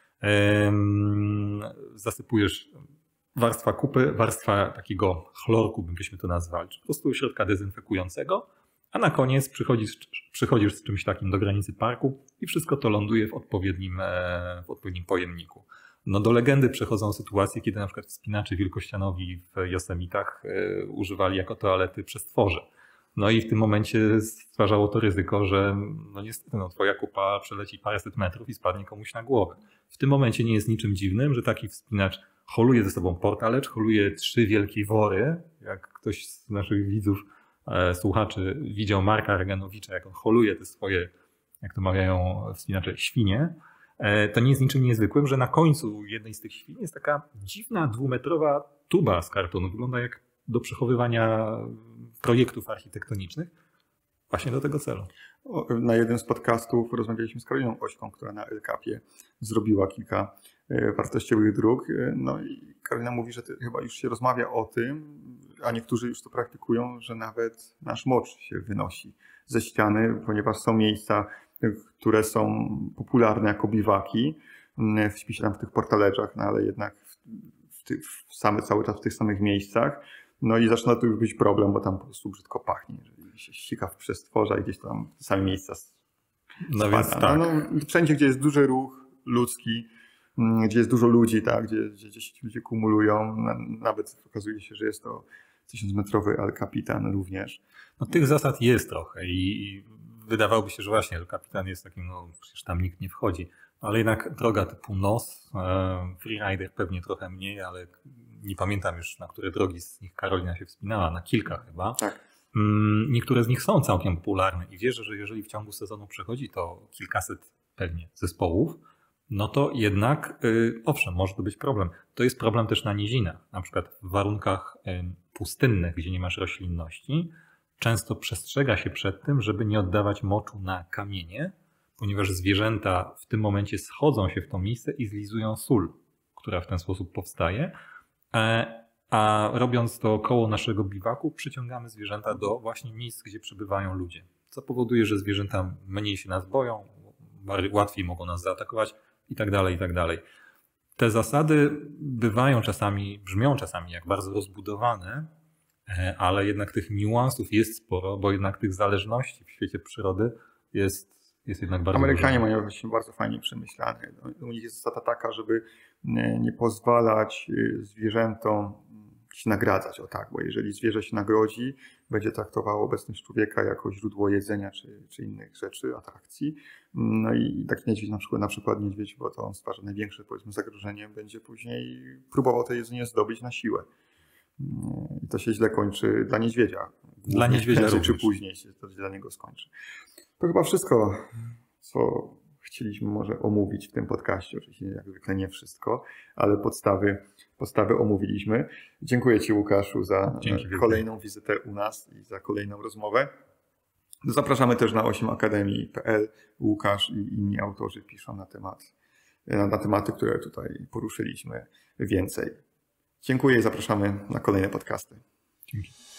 zasypujesz warstwa kupy, warstwa takiego chlorku, byśmy to nazwali, czy po prostu środka dezynfekującego, a na koniec przychodzisz, przychodzisz z czymś takim do granicy parku i wszystko to ląduje w odpowiednim, w odpowiednim pojemniku. No do legendy przechodzą sytuacje, kiedy na przykład wspinacze wielkościanowi w Josemitach używali jako toalety przestworze. No i w tym momencie stwarzało to ryzyko, że no niestety no, twoja kupa przeleci paręset metrów i spadnie komuś na głowę. W tym momencie nie jest niczym dziwnym, że taki wspinacz holuje ze sobą portalecz, holuje trzy wielkie wory. Jak ktoś z naszych widzów, e, słuchaczy widział Marka Reganowicza, jak on holuje te swoje, jak to mawiają wspinacze, świnie, e, to nie jest niczym niezwykłym, że na końcu jednej z tych świn jest taka dziwna dwumetrowa tuba z kartonu. Wygląda jak do przechowywania projektów architektonicznych właśnie do tego celu. Na jednym z podcastów rozmawialiśmy z Karoliną Ośką, która na El Capie zrobiła kilka wartościowych dróg. No i Karolina mówi, że chyba już się rozmawia o tym, a niektórzy już to praktykują, że nawet nasz mocz się wynosi ze ściany, ponieważ są miejsca, które są popularne jako biwaki, w spisie tam w tych portaleczach, no ale jednak w tych, w same, cały czas w tych samych miejscach. No i zaczyna tu już być problem, bo tam po prostu brzydko pachnie, jeżeli się ścika w przestworza i gdzieś tam w te same miejsca No spada. więc tak. No, no, wszędzie, gdzie jest duży ruch ludzki, gdzie jest dużo ludzi, tak, gdzie, gdzie, gdzie się ludzie kumulują, nawet okazuje się, że jest to tysiącmetrowy El Capitan również. No, tych zasad jest trochę i wydawałoby się, że właśnie El Capitan jest takim, no przecież tam nikt nie wchodzi, ale jednak droga typu N O S, Freerider pewnie trochę mniej, ale nie pamiętam już, na które drogi z nich Karolina się wspinała, na kilka chyba. Tak. Niektóre z nich są całkiem popularne i wierzę, że jeżeli w ciągu sezonu przechodzi to kilkaset pewnie zespołów, no to jednak, yy, owszem, może to być problem. To jest problem też na nizinach, na przykład w warunkach yy, pustynnych, gdzie nie masz roślinności, często przestrzega się przed tym, żeby nie oddawać moczu na kamienie, ponieważ zwierzęta w tym momencie schodzą się w to miejsce i zlizują sól, która w ten sposób powstaje. A robiąc to koło naszego biwaku, przyciągamy zwierzęta do właśnie miejsc, gdzie przebywają ludzie. Co powoduje, że zwierzęta mniej się nas boją, łatwiej mogą nas zaatakować i tak dalej, i tak dalej. Te zasady bywają czasami, brzmią czasami jak bardzo rozbudowane, ale jednak tych niuansów jest sporo, bo jednak tych zależności w świecie przyrody jest, jest jednak bardzo Amerykanie dużo. mają właśnie bardzo fajnie przemyślane. U nich jest zasada taka, żeby nie pozwalać zwierzętom się nagradzać, o tak, bo jeżeli zwierzę się nagrodzi, będzie traktowało obecność człowieka jako źródło jedzenia czy, czy innych rzeczy, atrakcji. No i taki niedźwiedź, na przykład, na przykład niedźwiedź, bo to on stwarza największe, powiedzmy, zagrożenie, będzie później próbował to jedzenie zdobyć na siłę. I to się źle kończy dla niedźwiedzia. Dla niedźwiedzia prędzej również. czy później się to dla niego skończy. To chyba wszystko, co chcieliśmy może omówić w tym podcaście. Oczywiście jak zwykle nie wszystko, ale podstawy, podstawy omówiliśmy. Dziękuję Ci, Łukaszu, za Dzięki kolejną wizytę u nas i za kolejną rozmowę. Zapraszamy też na osiem akademii kropka p l. Łukasz i inni autorzy piszą na temat, na, na tematy, które tutaj poruszyliśmy więcej. Dziękuję i zapraszamy na kolejne podcasty. Dzięki.